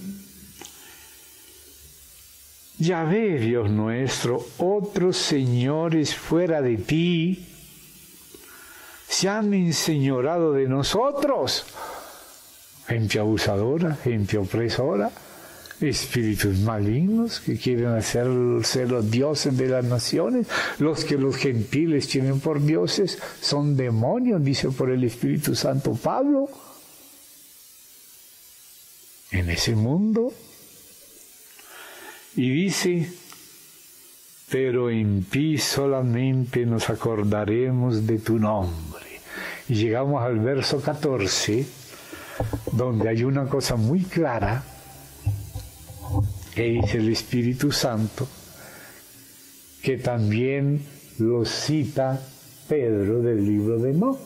A: Yahvé, Dios nuestro, otros señores fuera de ti se han enseñorado de nosotros. Gente abusadora, gente opresora, espíritus malignos que quieren hacer ser los dioses de las naciones. Los que los gentiles tienen por dioses son demonios, dice por el Espíritu Santo Pablo. En ese mundo. Y dice, pero en ti solamente nos acordaremos de tu nombre. Y llegamos al verso catorce, donde hay una cosa muy clara, que dice el Espíritu Santo, que también lo cita Pedro del libro de Enoc.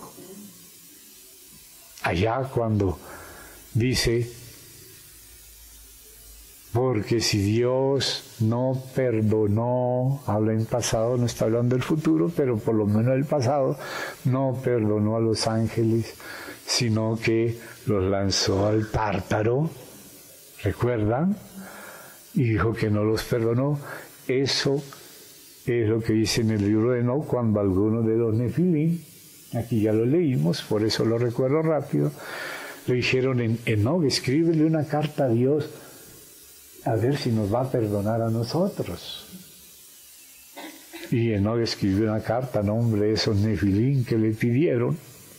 A: Allá cuando dice, porque si Dios no perdonó, habla en pasado, no está hablando del futuro, pero por lo menos el pasado, no perdonó a los ángeles, sino que los lanzó al Tártaro, ¿recuerdan? Y dijo que no los perdonó. Eso es lo que dice en el libro de Enoc, cuando algunos de los Nefilim, aquí ya lo leímos, por eso lo recuerdo rápido, le dijeron en Enoc, escríbele una carta a Dios, a ver si nos va a perdonar a nosotros. Y Enoc escribió una carta a nombre de esos Nefilim que le pidieron.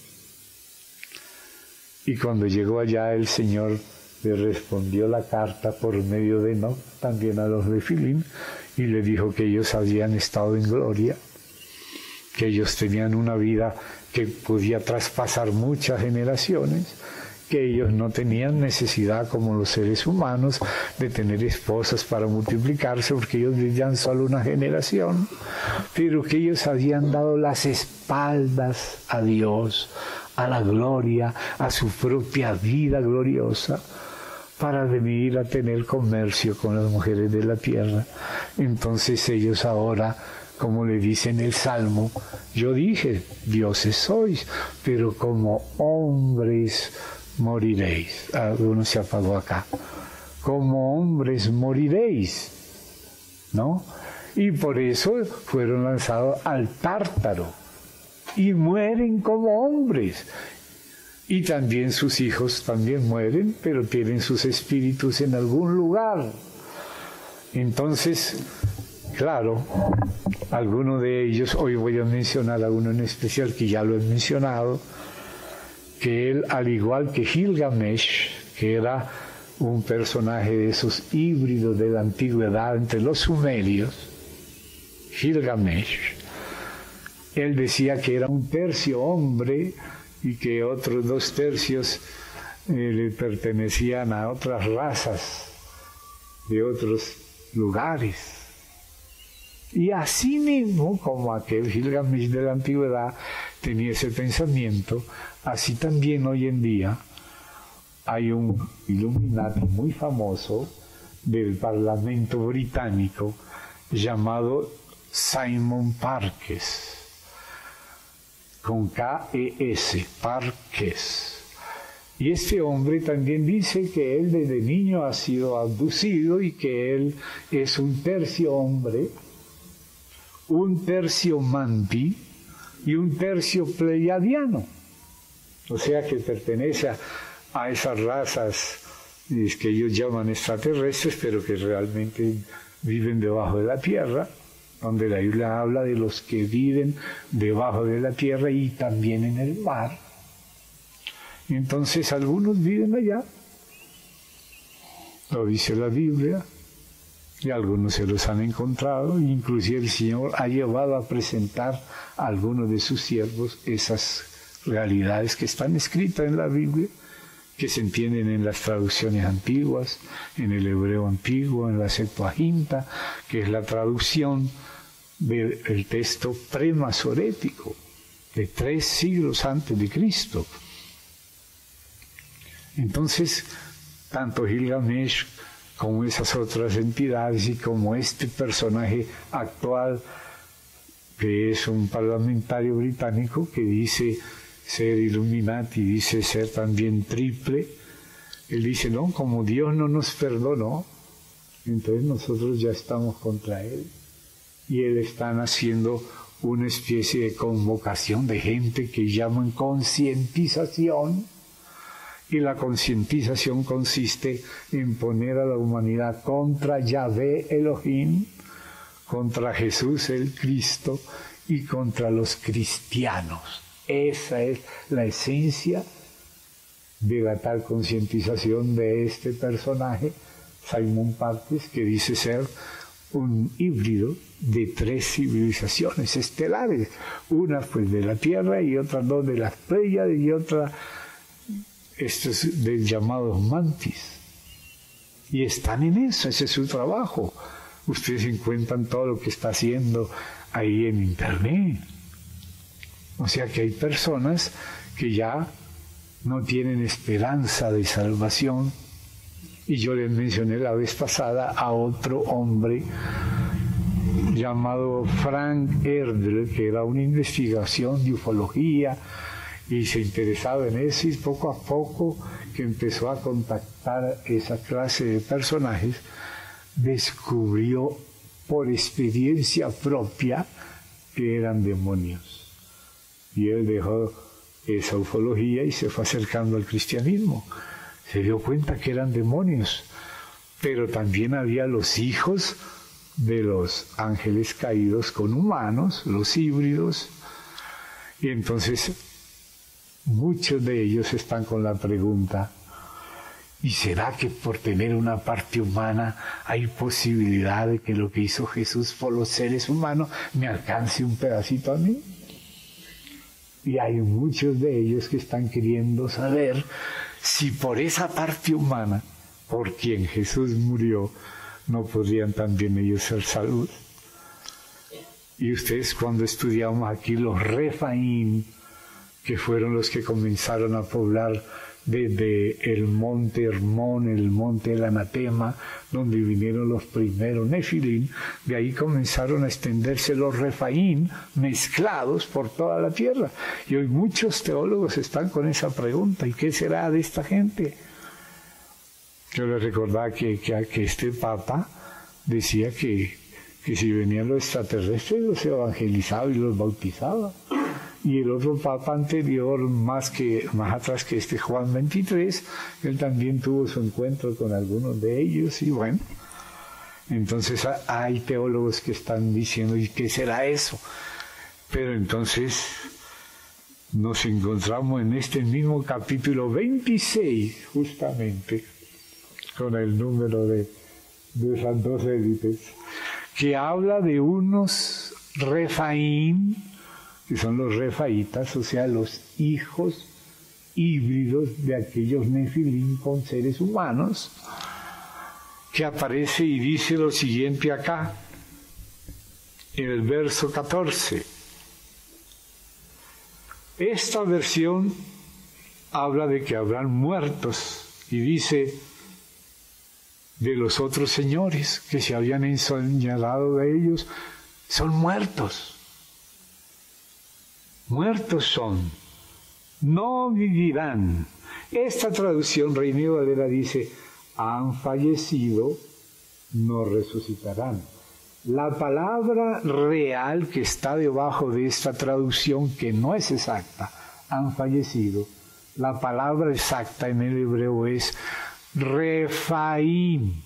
A: Y cuando llegó allá, el Señor le respondió la carta por medio de Enoc, también a los Nefilim, y le dijo que ellos habían estado en gloria, que ellos tenían una vida que podía traspasar muchas generaciones, que ellos no tenían necesidad como los seres humanos de tener esposas para multiplicarse, porque ellos vivían solo una generación, pero que ellos habían dado las espaldas a Dios, a la gloria, a su propia vida gloriosa, para venir a tener comercio con las mujeres de la tierra. Entonces ellos ahora, como le dice en el Salmo, yo dije, dioses sois, pero como hombres moriréis. Ah, uno se apagó acá. Como hombres moriréis, ¿no? Y por eso fueron lanzados al Tártaro y mueren como hombres. Y también sus hijos también mueren, pero tienen sus espíritus en algún lugar. Entonces, claro, alguno de ellos, hoy voy a mencionar a uno en especial que ya lo he mencionado, que él, al igual que Gilgamesh, que era un personaje de esos híbridos de la antigüedad entre los sumerios, Gilgamesh, él decía que era un tercio hombre y que otros dos tercios eh, le pertenecían a otras razas de otros lugares. Y así mismo, como aquel Gilgamesh de la antigüedad tenía ese pensamiento, así también hoy en día hay un Illuminati muy famoso del Parlamento británico llamado Simon Parkes, con K E S, Parkes. Y este hombre también dice que él desde niño ha sido abducido y que él es un tercio hombre, un tercio manti y un tercio pleiadiano. O sea que pertenece a, a esas razas que ellos llaman extraterrestres, pero que realmente viven debajo de la tierra, donde la Biblia habla de los que viven debajo de la tierra y también en el mar. Entonces algunos viven allá, lo dice la Biblia, y algunos se los han encontrado, inclusive el Señor ha llevado a presentar a algunos de sus siervos esas realidades que están escritas en la Biblia, que se entienden en las traducciones antiguas, en el hebreo antiguo, en la Septuaginta, que es la traducción del texto premasorético de tres siglos antes de Cristo. Entonces, tanto Gilgamesh como esas otras entidades y como este personaje actual, que es un parlamentario británico que dice ser Illuminati, dice ser también triple, él dice, no, como Dios no nos perdonó, entonces nosotros ya estamos contra él. Y él está haciendo una especie de convocación de gente que llaman concientización, y la concientización consiste en poner a la humanidad contra Yahvé Elohim, contra Jesús el Cristo y contra los cristianos. Esa es la esencia de la tal concientización de este personaje, Simon Parkes, que dice ser un híbrido de tres civilizaciones estelares, una pues de la Tierra y otras dos de las Pléyades y otra estos de llamados mantis. Y están en eso, ese es su trabajo. Ustedes encuentran todo lo que está haciendo ahí en internet. O sea que hay personas que ya no tienen esperanza de salvación. Y yo les mencioné la vez pasada a otro hombre llamado Frank Erdl, que era una investigación de ufología y se interesaba en eso, y poco a poco que empezó a contactar esa clase de personajes, descubrió por experiencia propia que eran demonios. Y él dejó esa ufología y se fue acercando al cristianismo. Se dio cuenta que eran demonios, pero también había los hijos de los ángeles caídos con humanos, los híbridos, y entonces muchos de ellos están con la pregunta: ¿y será que por tener una parte humana hay posibilidad de que lo que hizo Jesús por los seres humanos me alcance un pedacito a mí? Y hay muchos de ellos que están queriendo saber si por esa parte humana, por quien Jesús murió, no podrían también ellos ser salvos. Y ustedes, cuando estudiamos aquí los Refaín, que fueron los que comenzaron a poblar desde el monte Hermón, el monte del Anatema, donde vinieron los primeros Nefilim, de ahí comenzaron a extenderse los Refaín mezclados por toda la tierra. Y hoy muchos teólogos están con esa pregunta: ¿y qué será de esta gente? Yo les recordaba que, que, que este Papa decía que, que si venían los extraterrestres los evangelizaba y los bautizaba. Y el otro Papa anterior, más, que, más atrás que este, Juan veintitrés, él también tuvo su encuentro con algunos de ellos. Y bueno, entonces hay teólogos que están diciendo: ¿y qué será eso? Pero entonces nos encontramos en este mismo capítulo veintiséis, justamente, con el número de, de esas dos élites, que habla de unos Refaín, que son los refaitas, o sea, los hijos híbridos de aquellos Nefilim con seres humanos, que aparece y dice lo siguiente acá, en el verso catorce. Esta versión habla de que habrán muertos, y dice: de los otros señores que se habían señalado de ellos, son muertos. Muertos son, no vivirán. Esta traducción, Reina Valera, dice: han fallecido, no resucitarán. La palabra real que está debajo de esta traducción, que no es exacta, han fallecido, la palabra exacta en el hebreo es Refaín.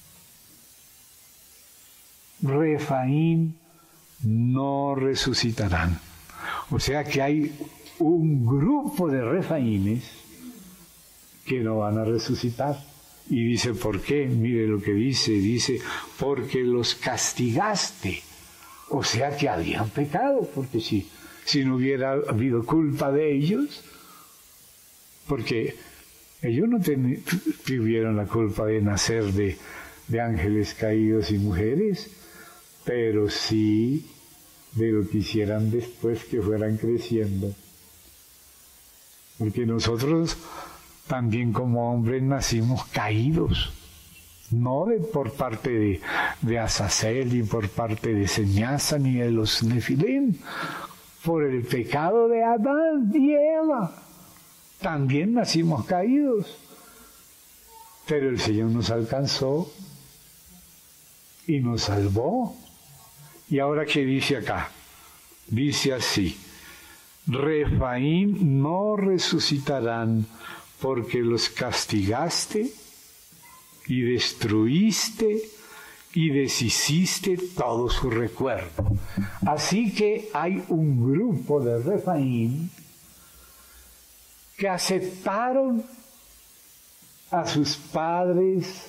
A: Refaín, no resucitarán. O sea que hay un grupo de refaínes que no van a resucitar. Y dice: ¿por qué? Mire lo que dice, dice: porque los castigaste. O sea que habían pecado, porque si, si no hubiera habido culpa de ellos, porque ellos no ten, tuvieron la culpa de nacer de, de ángeles caídos y mujeres, pero sí de lo que hicieran después que fueran creciendo. Porque nosotros también como hombres nacimos caídos, no de, por parte de, de Azazel, ni por parte de Señasa, ni de los Nefilim, por el pecado de Adán y Eva. También nacimos caídos, pero el Señor nos alcanzó y nos salvó. Y ahora, ¿qué dice acá? Dice así: Refaín no resucitarán, porque los castigaste y destruiste y deshiciste todo su recuerdo. Así que hay un grupo de Refaín que aceptaron a sus padres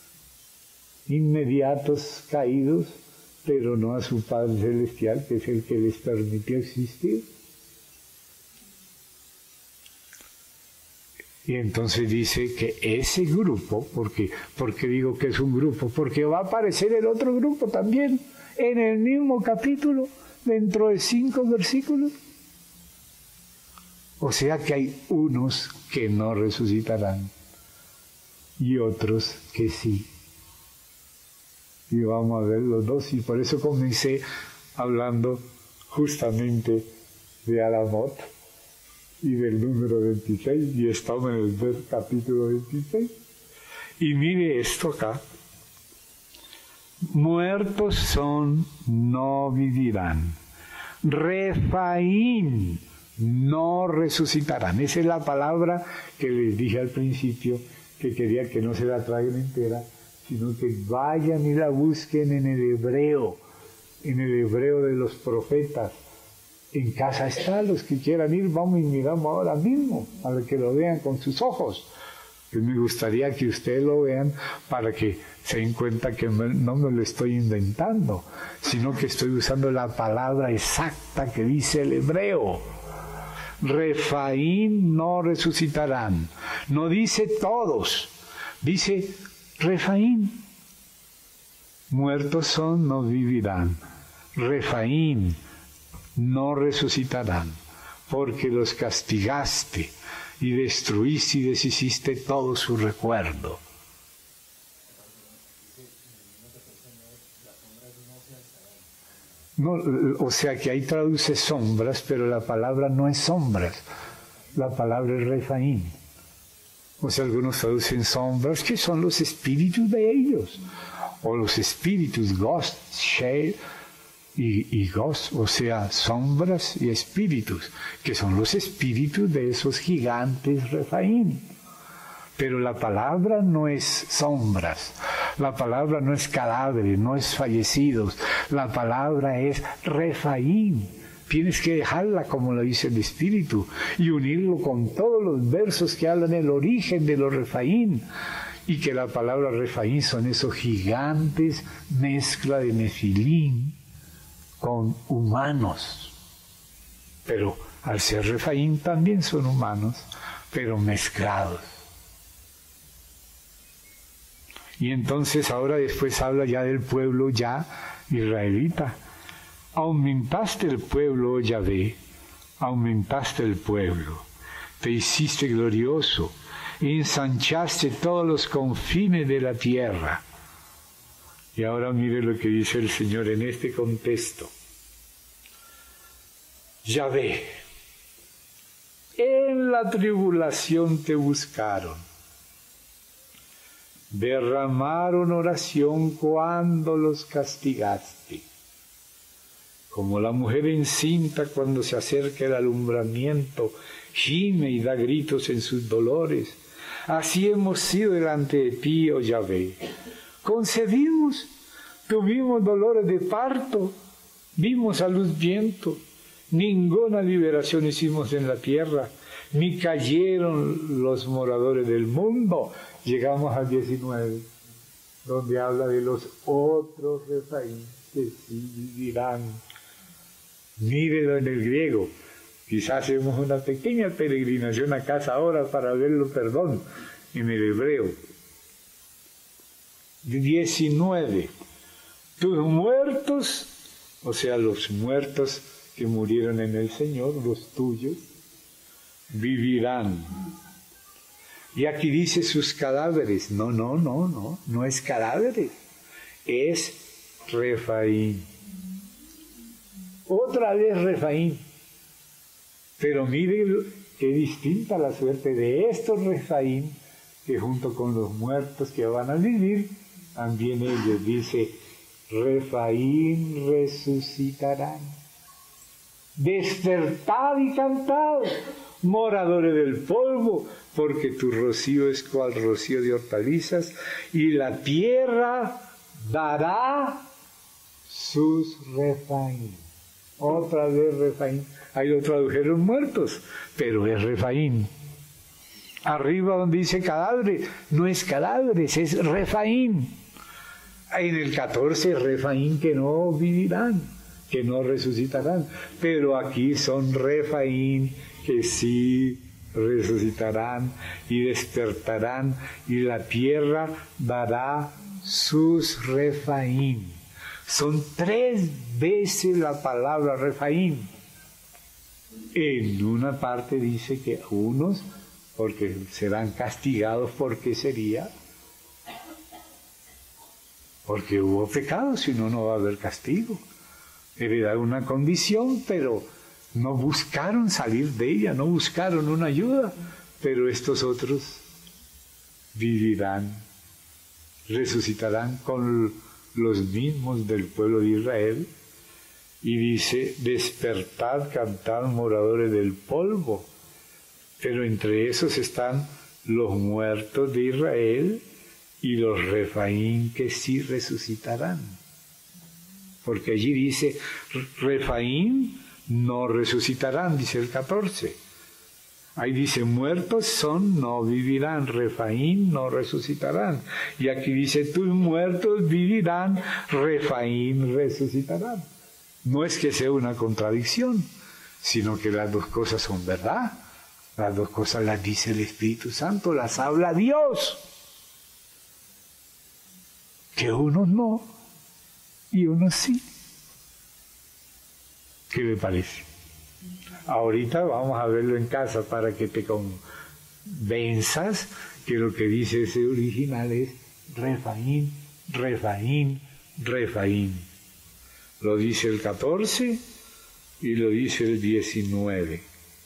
A: inmediatos caídos, pero no a su Padre Celestial, que es el que les permitió existir. Y entonces dice que ese grupo, porque, porque digo que es un grupo, porque va a aparecer el otro grupo también en el mismo capítulo, dentro de cinco versículos. O sea que hay unos que no resucitarán y otros que sí. Y vamos a ver los dos, y por eso comencé hablando justamente de Alamot y del número veintiséis, y estamos en el capítulo veintiséis. Y mire esto acá. Muertos son, no vivirán. Refaín, no resucitarán. Esa es la palabra que les dije al principio, que quería que no se la traigan entera, sino que vayan y la busquen en el hebreo, en el hebreo de los profetas. En casa está, los que quieran ir, vamos y miramos ahora mismo, para que lo vean con sus ojos. Que me gustaría que ustedes lo vean para que se den cuenta que no me lo estoy inventando, sino que estoy usando la palabra exacta que dice el hebreo. Refaín no resucitarán. No dice todos, dice Refaín. Muertos son, no vivirán. Refaín, no resucitarán, porque los castigaste y destruiste y deshiciste todo su recuerdo. No, o sea que ahí traduce sombras, pero la palabra no es sombras, la palabra es Refaín. O sea, algunos traducen sombras, que son los espíritus de ellos, o los espíritus, ghost, shade, y, y ghost, o sea, sombras y espíritus, que son los espíritus de esos gigantes Refaín. Pero la palabra no es sombras, la palabra no es cadáveres, no es fallecidos, la palabra es Refaín. Tienes que dejarla como lo dice el Espíritu y unirlo con todos los versos que hablan del origen de los Refaín. Y que la palabra Refaín son esos gigantes, mezcla de Nefilín con humanos. Pero al ser Refaín también son humanos, pero mezclados. Y entonces ahora después habla ya del pueblo ya israelita. Aumentaste el pueblo, Yahvé, aumentaste el pueblo, te hiciste glorioso, ensanchaste todos los confines de la tierra. Y ahora mire lo que dice el Señor en este contexto. Yahvé, en la tribulación te buscaron, derramaron oración cuando los castigaste. Como la mujer encinta cuando se acerca el alumbramiento, gime y da gritos en sus dolores. Así hemos sido delante de ti, oh Yahvé. Concebimos, tuvimos dolores de parto, vimos a luz viento. Ninguna liberación hicimos en la tierra, ni cayeron los moradores del mundo. Llegamos al diecinueve, donde habla de los otros Refaín que sí vivirán. Mírelo en el griego. Quizás hacemos una pequeña peregrinación a casa ahora para verlo, perdón, en el hebreo. diecinueve. Tus muertos, o sea, los muertos que murieron en el Señor, los tuyos, vivirán. Y aquí dice sus cadáveres. No, no, no, no, no es cadáveres, es Refaín. Otra vez Refaín. Pero mire qué distinta la suerte de estos Refaín, que junto con los muertos que van a vivir, también ellos, dice, Refaín resucitarán. Despertad y cantad, moradores del polvo, porque tu rocío es cual rocío de hortalizas, y la tierra dará sus Refaín. Otra vez Refaín. Ahí lo tradujeron muertos, pero es Refaín. Arriba donde dice cadáver, no es cadáveres, es Refaín. En el catorce, Refaín que no vivirán, que no resucitarán. Pero aquí son Refaín que sí resucitarán y despertarán, y la tierra dará sus Refaín. Son tres veces la palabra Refaín. En una parte dice que unos, porque serán castigados, ¿por qué sería? Porque hubo pecado, si no, no va a haber castigo. Heredar una condición, pero no buscaron salir de ella, no buscaron una ayuda, pero estos otros vivirán, resucitarán con los mismos del pueblo de Israel. Y dice, despertad, cantad, moradores del polvo. Pero entre esos están los muertos de Israel y los Refaín que sí resucitarán. Porque allí dice, Refaín no resucitarán, dice el catorce. Ahí dice, muertos son, no vivirán, Refaín no resucitarán. Y aquí dice, tus muertos vivirán, Refaín resucitarán. No es que sea una contradicción, sino que las dos cosas son verdad. Las dos cosas las dice el Espíritu Santo, las habla Dios. Que unos no y unos sí. ¿Qué le parece? Ahorita vamos a verlo en casa para que te convenzas que lo que dice ese original es Refaín, Refaín, Refaín. Lo dice el catorce y lo dice el diecinueve.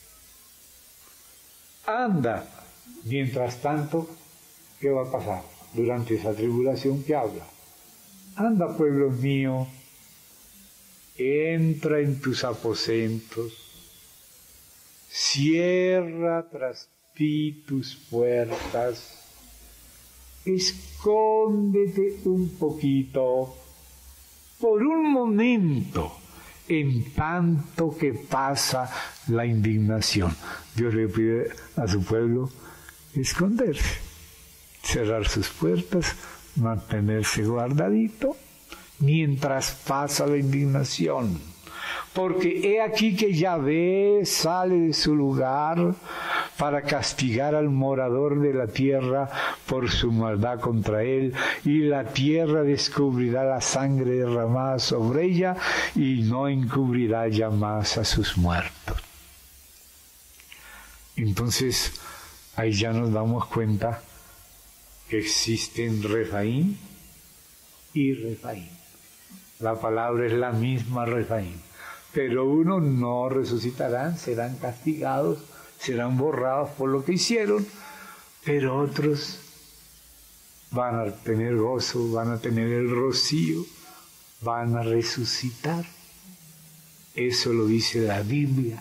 A: Anda, mientras tanto, ¿qué va a pasar durante esa tribulación que habla? Anda, pueblo mío, entra en tus aposentos, cierra tras ti tus puertas, escóndete un poquito, por un momento, en tanto que pasa la indignación. Dios le pide a su pueblo esconderse, cerrar sus puertas, mantenerse guardadito, mientras pasa la indignación. Porque he aquí que Yahvé sale de su lugar para castigar al morador de la tierra por su maldad contra él, y la tierra descubrirá la sangre derramada sobre ella y no encubrirá ya más a sus muertos. Entonces, ahí ya nos damos cuenta que existen Refaín y Refaín. La palabra es la misma, Refaín. Pero unos no resucitarán, serán castigados, serán borrados por lo que hicieron, pero otros van a tener gozo, van a tener el rocío, van a resucitar. Eso lo dice la Biblia.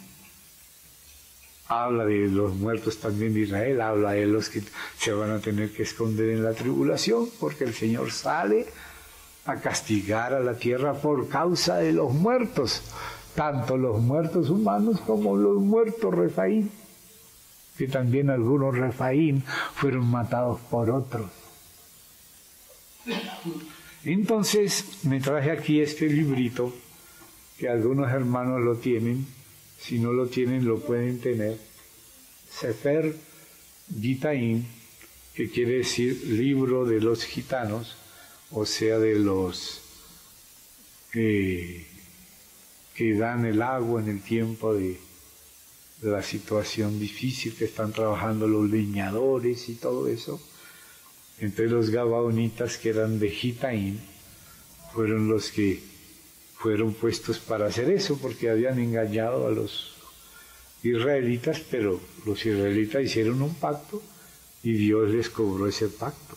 A: Habla de los muertos también de Israel, habla de los que se van a tener que esconder en la tribulación, porque el Señor sale a castigar a la tierra por causa de los muertos, tanto los muertos humanos como los muertos Refaín, que también algunos Refaín fueron matados por otros. Entonces me traje aquí este librito, que algunos hermanos lo tienen, si no lo tienen lo pueden tener, Sefer Gitaim, que quiere decir libro de los gitanos, o sea, de los eh, que dan el agua en el tiempo de, de la situación difícil que están trabajando los leñadores y todo eso. Entonces los gabaonitas, que eran de Gitaim, fueron los que fueron puestos para hacer eso, porque habían engañado a los israelitas, pero los israelitas hicieron un pacto y Dios les cobró ese pacto.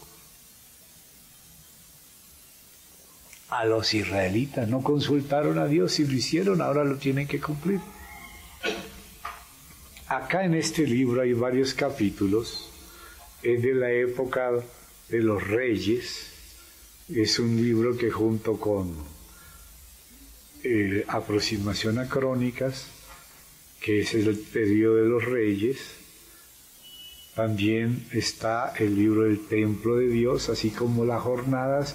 A: A los israelitas no consultaron a Dios y lo hicieron, ahora lo tienen que cumplir. Acá en este libro hay varios capítulos, es de la época de los reyes, es un libro que junto con eh, Aproximación a Crónicas, que es el periodo de los reyes, también está el libro del Templo de Dios, así como las jornadas,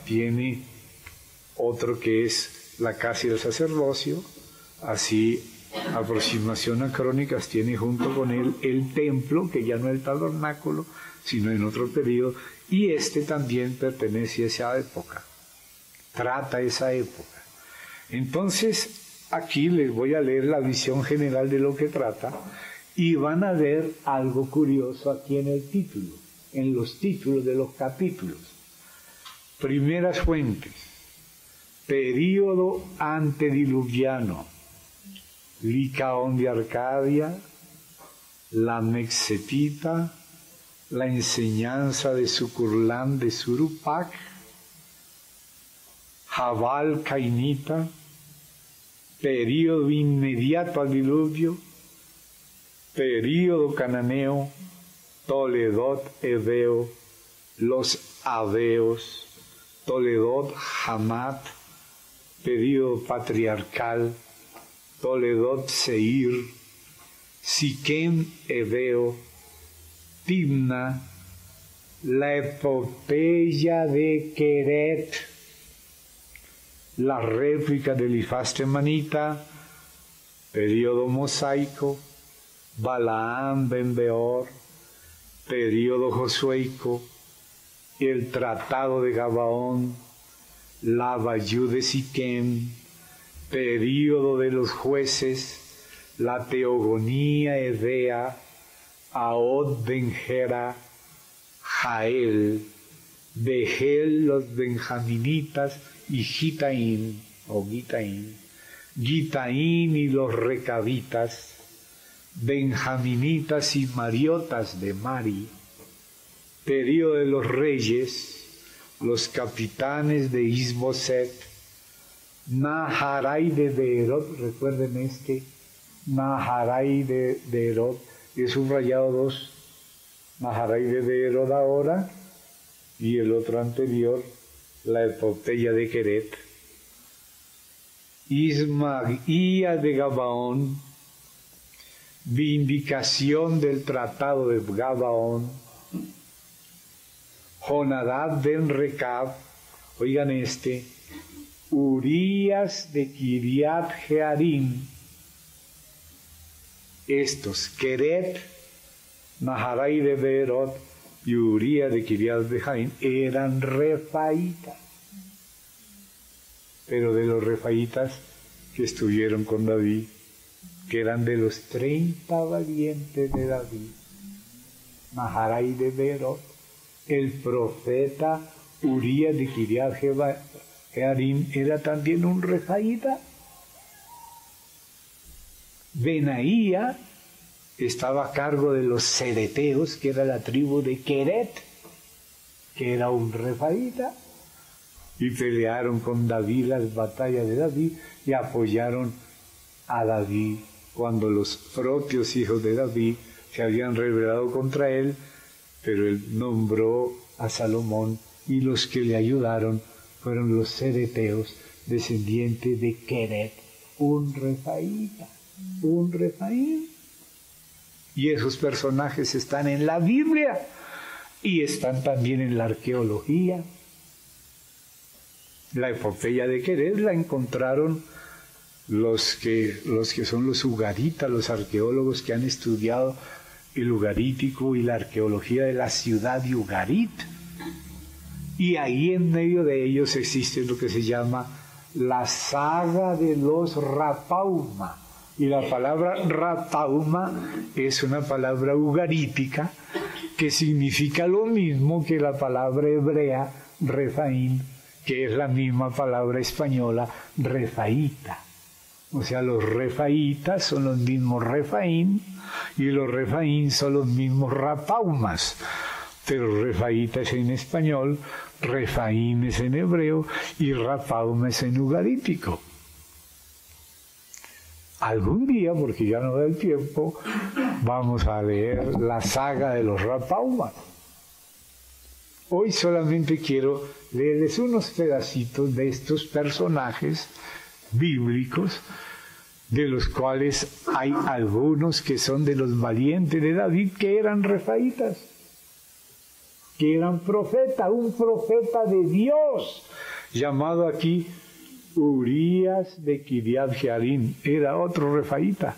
A: tiene otro que es la casa y el sacerdocio, así Aproximación a Crónicas tiene junto con él el templo, que ya no es el tabernáculo, sino en otro periodo, y este también pertenece a esa época, trata esa época. Entonces, aquí les voy a leer la visión general de lo que trata, y van a ver algo curioso aquí en el título, en los títulos de los capítulos. Primeras fuentes, período antediluviano, Licaón de Arcadia, la Mexetita, la enseñanza de Sucurlán de Surupac, Jabal Cainita, período inmediato al diluvio, período cananeo, Toledot Ebeo, los Abeos, Toledot Hamat, período patriarcal, Toledot Seir, Siquem Ebeo, Timna, la epopeya de Queret, la réplica del Elifaz Temanita, período mosaico, Balaam ben Beor, período josueico, el tratado de Gabaón, la Bayú de Siquem, período de los jueces, la teogonía hebrea, Aod ben Gera, Jael, Behel los benjaminitas y Gitaín, o Gitaín, Gitaín y los recabitas, benjaminitas y mariotas de Mari, período de los reyes, los capitanes de Isboset, Naharai de Beerot, recuerden este, Naharai de Beerot, he subrayado dos, Naharai de Beerot ahora, y el otro anterior, la epopeya de Queret, Ismaía de Gabaón, vindicación del tratado de Gabaón, Jonadab ben Recab, oigan este, Urías de Kiriat Jearim, estos, Queret, Naharai de Beerot y Urías de Kiriat Jearim, eran refaítas, pero de los refaítas que estuvieron con David, que eran de los treinta valientes de David, Naharai de Beerot, el profeta Urías de Kiriat Jearim era también un refaíta. Benaía estaba a cargo de los cereteos, que era la tribu de Queret, que era un refaíta, y pelearon con David las batallas de David y apoyaron a David cuando los propios hijos de David se habían rebelado contra él, pero él nombró a Salomón y los que le ayudaron fueron los cereteos, descendientes de Queret, un refaíta, un refaín. Y esos personajes están en la Biblia y están también en la arqueología. La epopeya de Queret la encontraron los que, los que son los ugaritas, los arqueólogos que han estudiado el ugarítico y la arqueología de la ciudad de Ugarit. Y ahí en medio de ellos existe lo que se llama la saga de los Rapauma. Y la palabra Rapauma es una palabra ugarítica que significa lo mismo que la palabra hebrea Refaín, que es la misma palabra española refaíta. O sea, los refaítas son los mismos refaín y los refaín son los mismos rapaumas. Pero refaíta es en español, refaín es en hebreo y rapauma es en ugarítico. Algún día, porque ya no da el tiempo, vamos a leer la saga de los rapaumas. Hoy solamente quiero leerles unos pedacitos de estos personajes bíblicos, de los cuales hay algunos que son de los valientes de David, que eran refaítas, que eran profetas, un profeta de Dios, llamado aquí Urías de Kiriat Jearim era otro refaíta.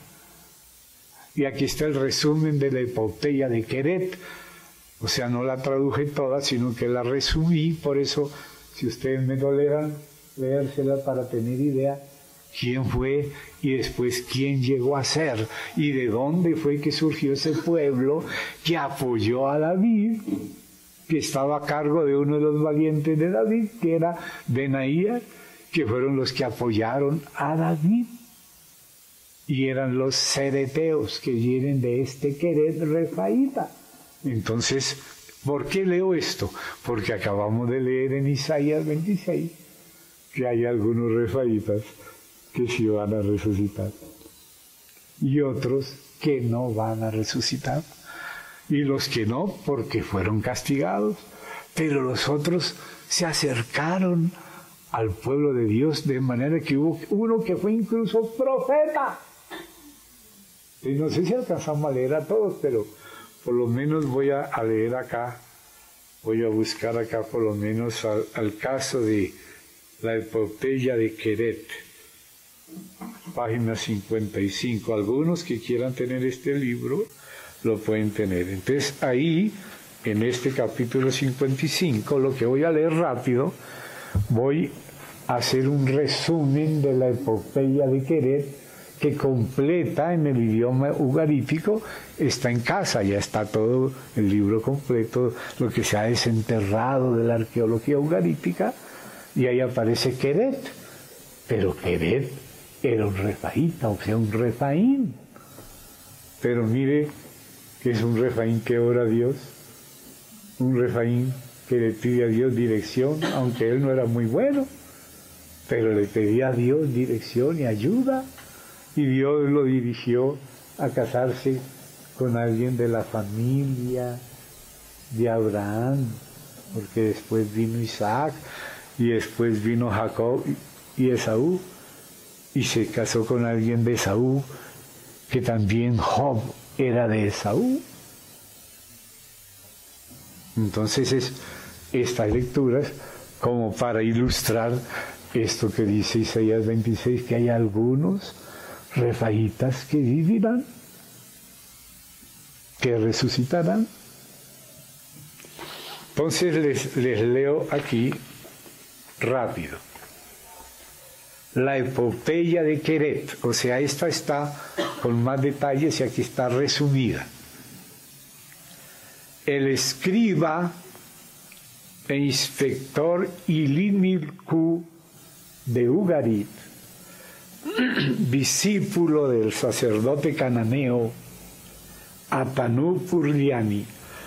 A: Y aquí está el resumen de la epopeya de Queret. O sea, no la traduje toda, sino que la resumí. Por eso, si ustedes me toleran, leérsela para tener idea quién fue y después quién llegó a ser y de dónde fue que surgió ese pueblo que apoyó a David, que estaba a cargo de uno de los valientes de David, que era Benaías, que fueron los que apoyaron a David. Y eran los cereteos que vienen de este Queret refaíta. Entonces, ¿por qué leo esto? Porque acabamos de leer en Isaías veintiséis que hay algunos refaítas que sí van a resucitar y otros que no van a resucitar. Y los que no, porque fueron castigados. Pero los otros se acercaron al pueblo de Dios de manera que hubo uno que fue incluso profeta. Y no sé si alcanzamos a leer a todos, pero por lo menos voy a, a leer acá, voy a buscar acá por lo menos al, al caso de la epopeya de Queret, página cincuenta y cinco. Algunos que quieran tener este libro lo pueden tener. Entonces ahí, en este capítulo cincuenta y cinco, lo que voy a leer rápido, voy a hacer un resumen de la epopeya de Queret, que completa en el idioma ugarítico, está en casa, ya está todo el libro completo, lo que se ha desenterrado de la arqueología ugarítica, y ahí aparece Queret. Pero Queret era un refaíta, o sea, un refaín. Pero mire que es un refaín que ora a Dios, un refaín que le pide a Dios dirección, aunque él no era muy bueno, pero le pedía a Dios dirección y ayuda, y Dios lo dirigió a casarse con alguien de la familia de Abraham, porque después vino Isaac, y después vino Jacob y Esaú, y se casó con alguien de Esaú, que también Job era de Esaú. Entonces es estas lecturas como para ilustrar esto que dice Isaías veintiséis, que hay algunos refaítas que vivirán, que resucitarán. Entonces les, les leo aquí rápido la epopeya de Queret, o sea, esta está con más detalles y aquí está resumida. El escriba e inspector Ilimilcu de Ugarit, discípulo del sacerdote cananeo Atanú Purliani,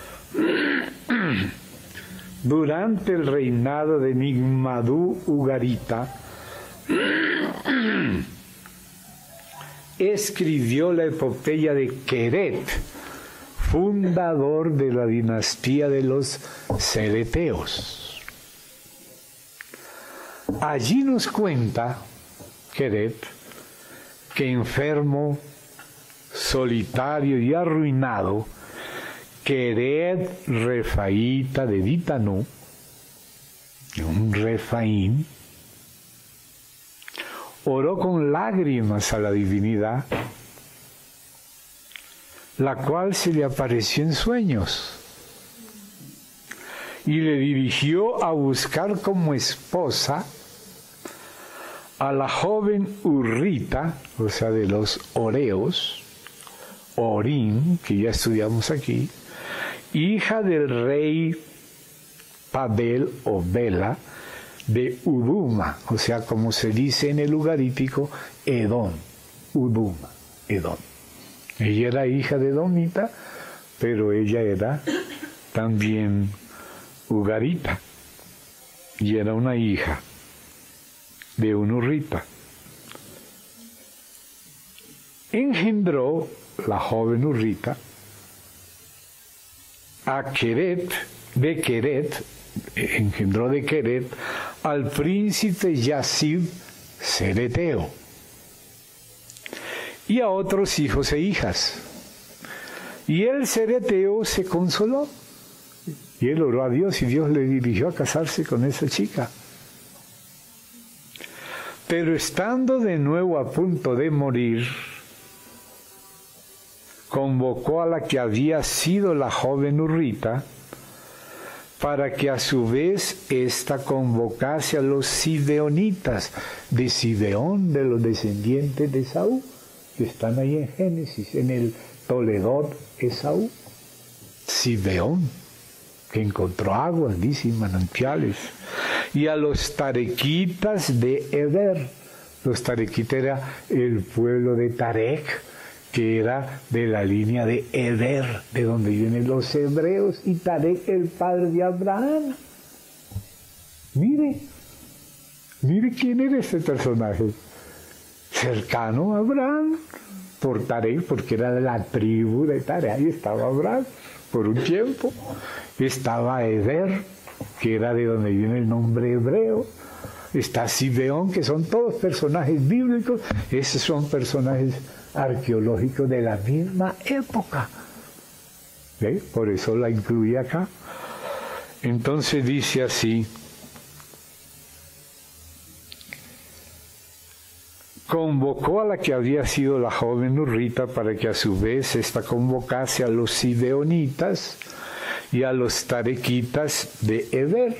A: durante el reinado de Nigmadú Ugarita, escribió la epopeya de Queret, fundador de la dinastía de los cereteos. Allí nos cuenta Queret que enfermo, solitario y arruinado, Queret refaíta de Ditanú, un refaín, oró con lágrimas a la divinidad, la cual se le apareció en sueños y le dirigió a buscar como esposa a la joven Urrita, o sea, de los Oreos, Orín, que ya estudiamos aquí, hija del rey Pabel o Bela, de Uduma, o sea, como se dice en el ugarítico, Edom, Uduma, Edom. Ella era hija de Edomita, pero ella era también ugarita, y era una hija de un urrita. Engendró la joven urrita a Queret, de Queret, engendró de Queret al príncipe Yasib cereteo y a otros hijos e hijas. Y el cereteo se consoló y él oró a Dios y Dios le dirigió a casarse con esa chica. Pero estando de nuevo a punto de morir, convocó a la que había sido la joven hurrita, para que a su vez ésta convocase a los sibeonitas de Sibeón, de los descendientes de Esaú, que están ahí en Génesis, en el Toledot Esaú. Sibeón, que encontró aguas, dice, manantiales. Y a los tarequitas de Eber. Los tarequitas era el pueblo de Tarek, que era de la línea de Eber, de donde vienen los hebreos, y Tarek, el padre de Abraham. Mire, mire quién era este personaje. Cercano a Abraham, por Tarek, porque era de la tribu de Tarek. Ahí estaba Abraham por un tiempo. Estaba Eber, que era de donde viene el nombre hebreo. Está Sibeón, que son todos personajes bíblicos. Esos son personajes arqueológicos de la misma época. ¿Ve? Por eso la incluí acá. Entonces dice así: convocó a la que había sido la joven hurrita para que a su vez ésta convocase a los sibeonitas y a los tarequitas de Eber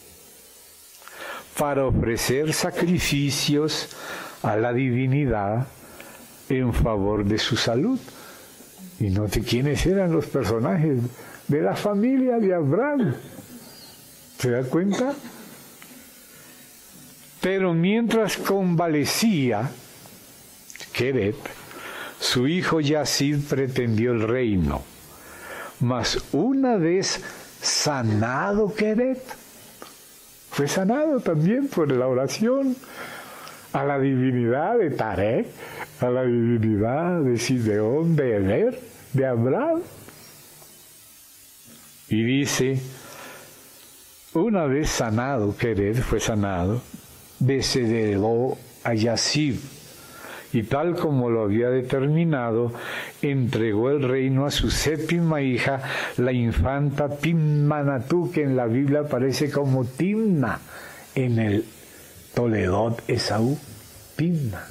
A: para ofrecer sacrificios a la divinidad en favor de su salud. Y note quiénes eran los personajes de la familia de Abraham. ¿Se da cuenta? Pero mientras convalecía Queret, su hijo Yacid pretendió el reino. Mas una vez sanado Queret, fue sanado también por la oración a la divinidad de Tarek, a la divinidad de Sibeón, de Eber, de Abraham. Y dice, una vez sanado Queret, fue sanado, desheredó a Yacid, y tal como lo había determinado, entregó el reino a su séptima hija, la infanta Timmanatú, que en la Biblia aparece como Timna, en el Toledot Esaú, Timna.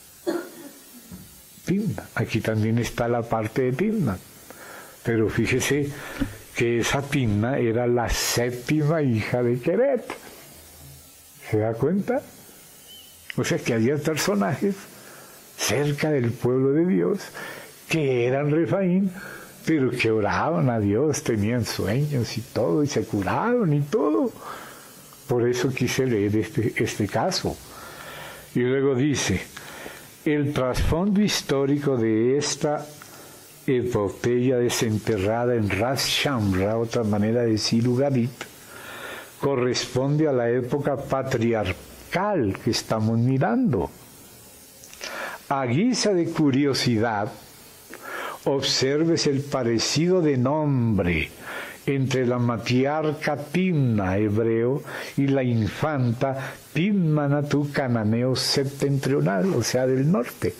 A: Timna. Aquí también está la parte de Timna. Pero fíjese que esa Timna era la séptima hija de Queret. ¿Se da cuenta? O sea que había personajes cerca del pueblo de Dios que eran Refaín, pero que oraban a Dios, tenían sueños y todo, y se curaron y todo. Por eso quise leer este, este caso. Y luego dice, el trasfondo histórico de esta epopeya desenterrada en Ras Shamra, otra manera de decir Ugarit, corresponde a la época patriarcal que estamos mirando. A guisa de curiosidad, observes el parecido de nombre entre la matriarca Timna, hebreo, y la infanta Timmanatú, cananeo septentrional, o sea, del norte.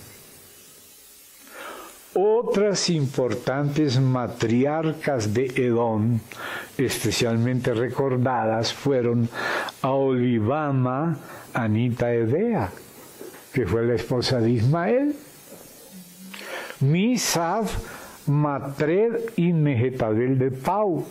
A: Otras importantes matriarcas de Edom, especialmente recordadas, fueron Aholibama, Anita Edea, que fue la esposa de Ismael, Misab, Matred y Mehetabel de Pau.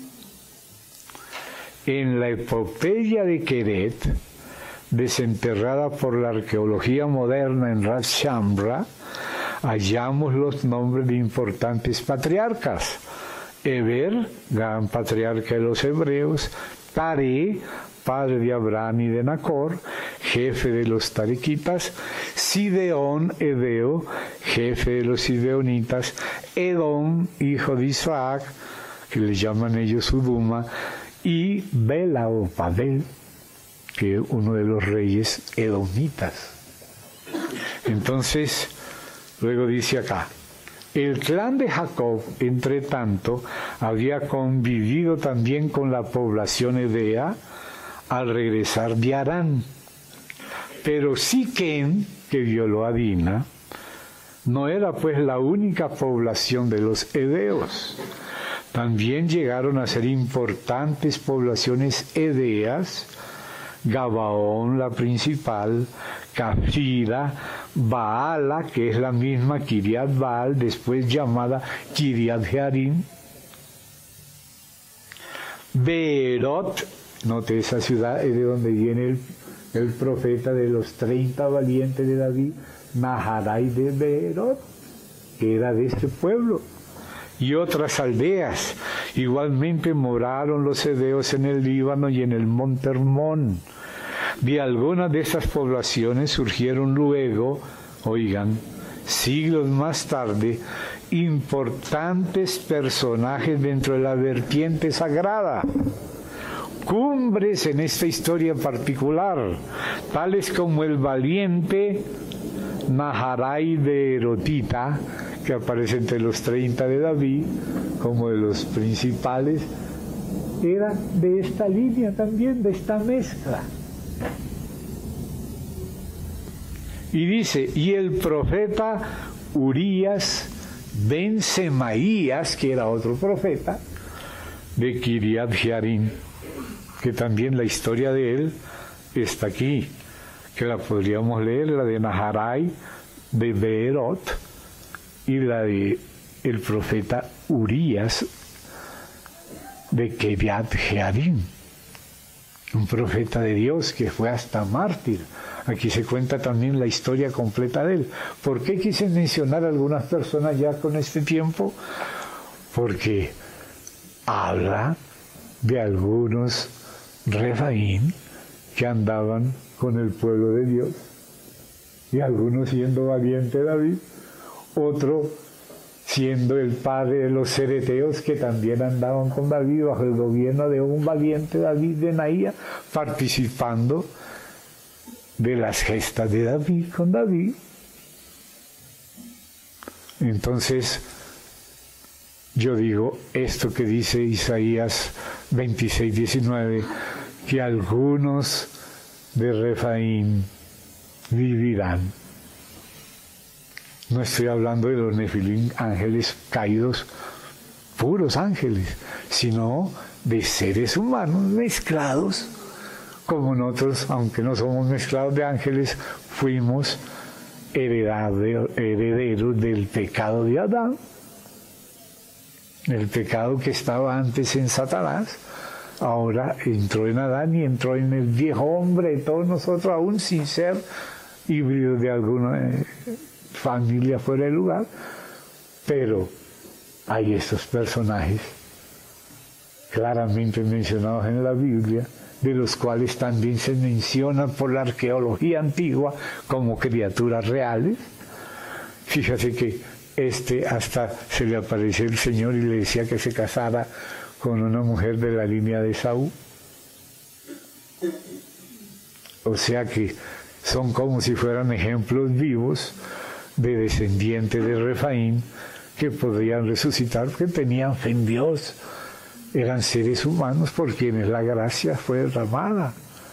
A: En la epopeya de Queret, desenterrada por la arqueología moderna en Ras Shamra, hallamos los nombres de importantes patriarcas. Eber, gran patriarca de los hebreos; Tare, padre de Abraham y de Nacor, jefe de los tarequitas; Sibeón, Edeo, jefe de los sibeonitas; Edom, hijo de Isaac, que le llaman ellos Uduma; y Bela o Babel, que es uno de los reyes edomitas. Entonces, luego dice acá, el clan de Jacob, entre tanto, había convivido también con la población hebrea al regresar de Harán. Pero Siquem, que violó a Dina, no era pues la única población de los heveos. También llegaron a ser importantes poblaciones heveas, Gabaón la principal, Cafira, Baala, que es la misma Kiriat Baal, después llamada Kiriat Jearim, Beerot, note esa ciudad es de donde viene el, el profeta de los treinta valientes de David, Naharai de Beerot, que era de este pueblo, y otras aldeas. Igualmente moraron los hedeos en el Líbano y en el monte Hermón. De algunas de estas poblaciones surgieron luego, oigan, siglos más tarde, importantes personajes dentro de la vertiente sagrada, cumbres en esta historia particular, tales como el valiente Naharai de Erotita, que aparece entre los treinta de David, como de los principales, era de esta línea también, de esta mezcla. Y dice, y el profeta Urías ben Semaías, que era otro profeta, de Kiriat Jearim, que también la historia de él está aquí, que la podríamos leer, la de Naharai, de Beerot, y la de el profeta Urías, de Kiriat Jearim, un profeta de Dios que fue hasta mártir. Aquí se cuenta también la historia completa de él. ¿Por qué quise mencionar a algunas personas ya con este tiempo? Porque habla de algunos Refaín que andaban con el pueblo de Dios, y algunos siendo valiente David, otro siendo el padre de los cereteos que también andaban con David bajo el gobierno de un valiente David de Naía, participando de las gestas de David con David. Entonces, yo digo esto que dice Isaías veintiséis, diecinueve, que algunos de Refaín vivirán. No estoy hablando de los Nefilim, ángeles caídos, puros ángeles, sino de seres humanos mezclados, como nosotros, aunque no somos mezclados de ángeles, fuimos herederos del pecado de Adán, el pecado que estaba antes en Satanás, ahora entró en Adán y entró en el viejo hombre, todos nosotros aún sin ser híbridos de alguna eh, familia fuera de lugar, pero hay estos personajes claramente mencionados en la Biblia, de los cuales también se mencionan por la arqueología antigua como criaturas reales. Fíjate que este hasta se le apareció el Señor y le decía que se casara con una mujer de la línea de Saúl. O sea que son como si fueran ejemplos vivos de descendientes de Refaín que podrían resucitar porque tenían fe en Dios. Eran seres humanos por quienes la gracia fue derramada.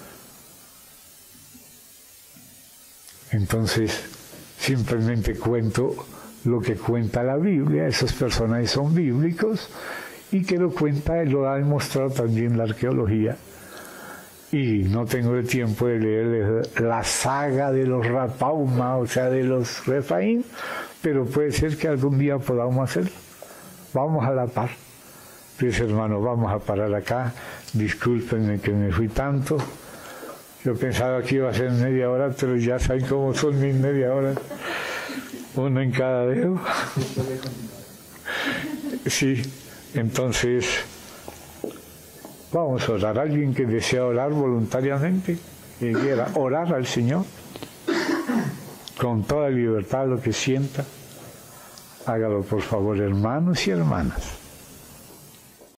A: Entonces, simplemente cuento lo que cuenta la Biblia. Esos personajes son bíblicos y que lo cuenta y lo ha demostrado también la arqueología. Y no tengo el tiempo de leer la saga de los Rapauma, o sea, de los Refaín, pero puede ser que algún día podamos hacerlo. Vamos a la par. Pues hermanos, vamos a parar acá. Discúlpenme que me fui tanto. Yo pensaba que iba a ser media hora, pero ya saben cómo son mis media horas. Uno en cada dedo. Sí, entonces vamos a orar. Alguien que desea orar voluntariamente, que quiera orar al Señor con toda libertad, lo que sienta, hágalo por favor, hermanos y hermanas.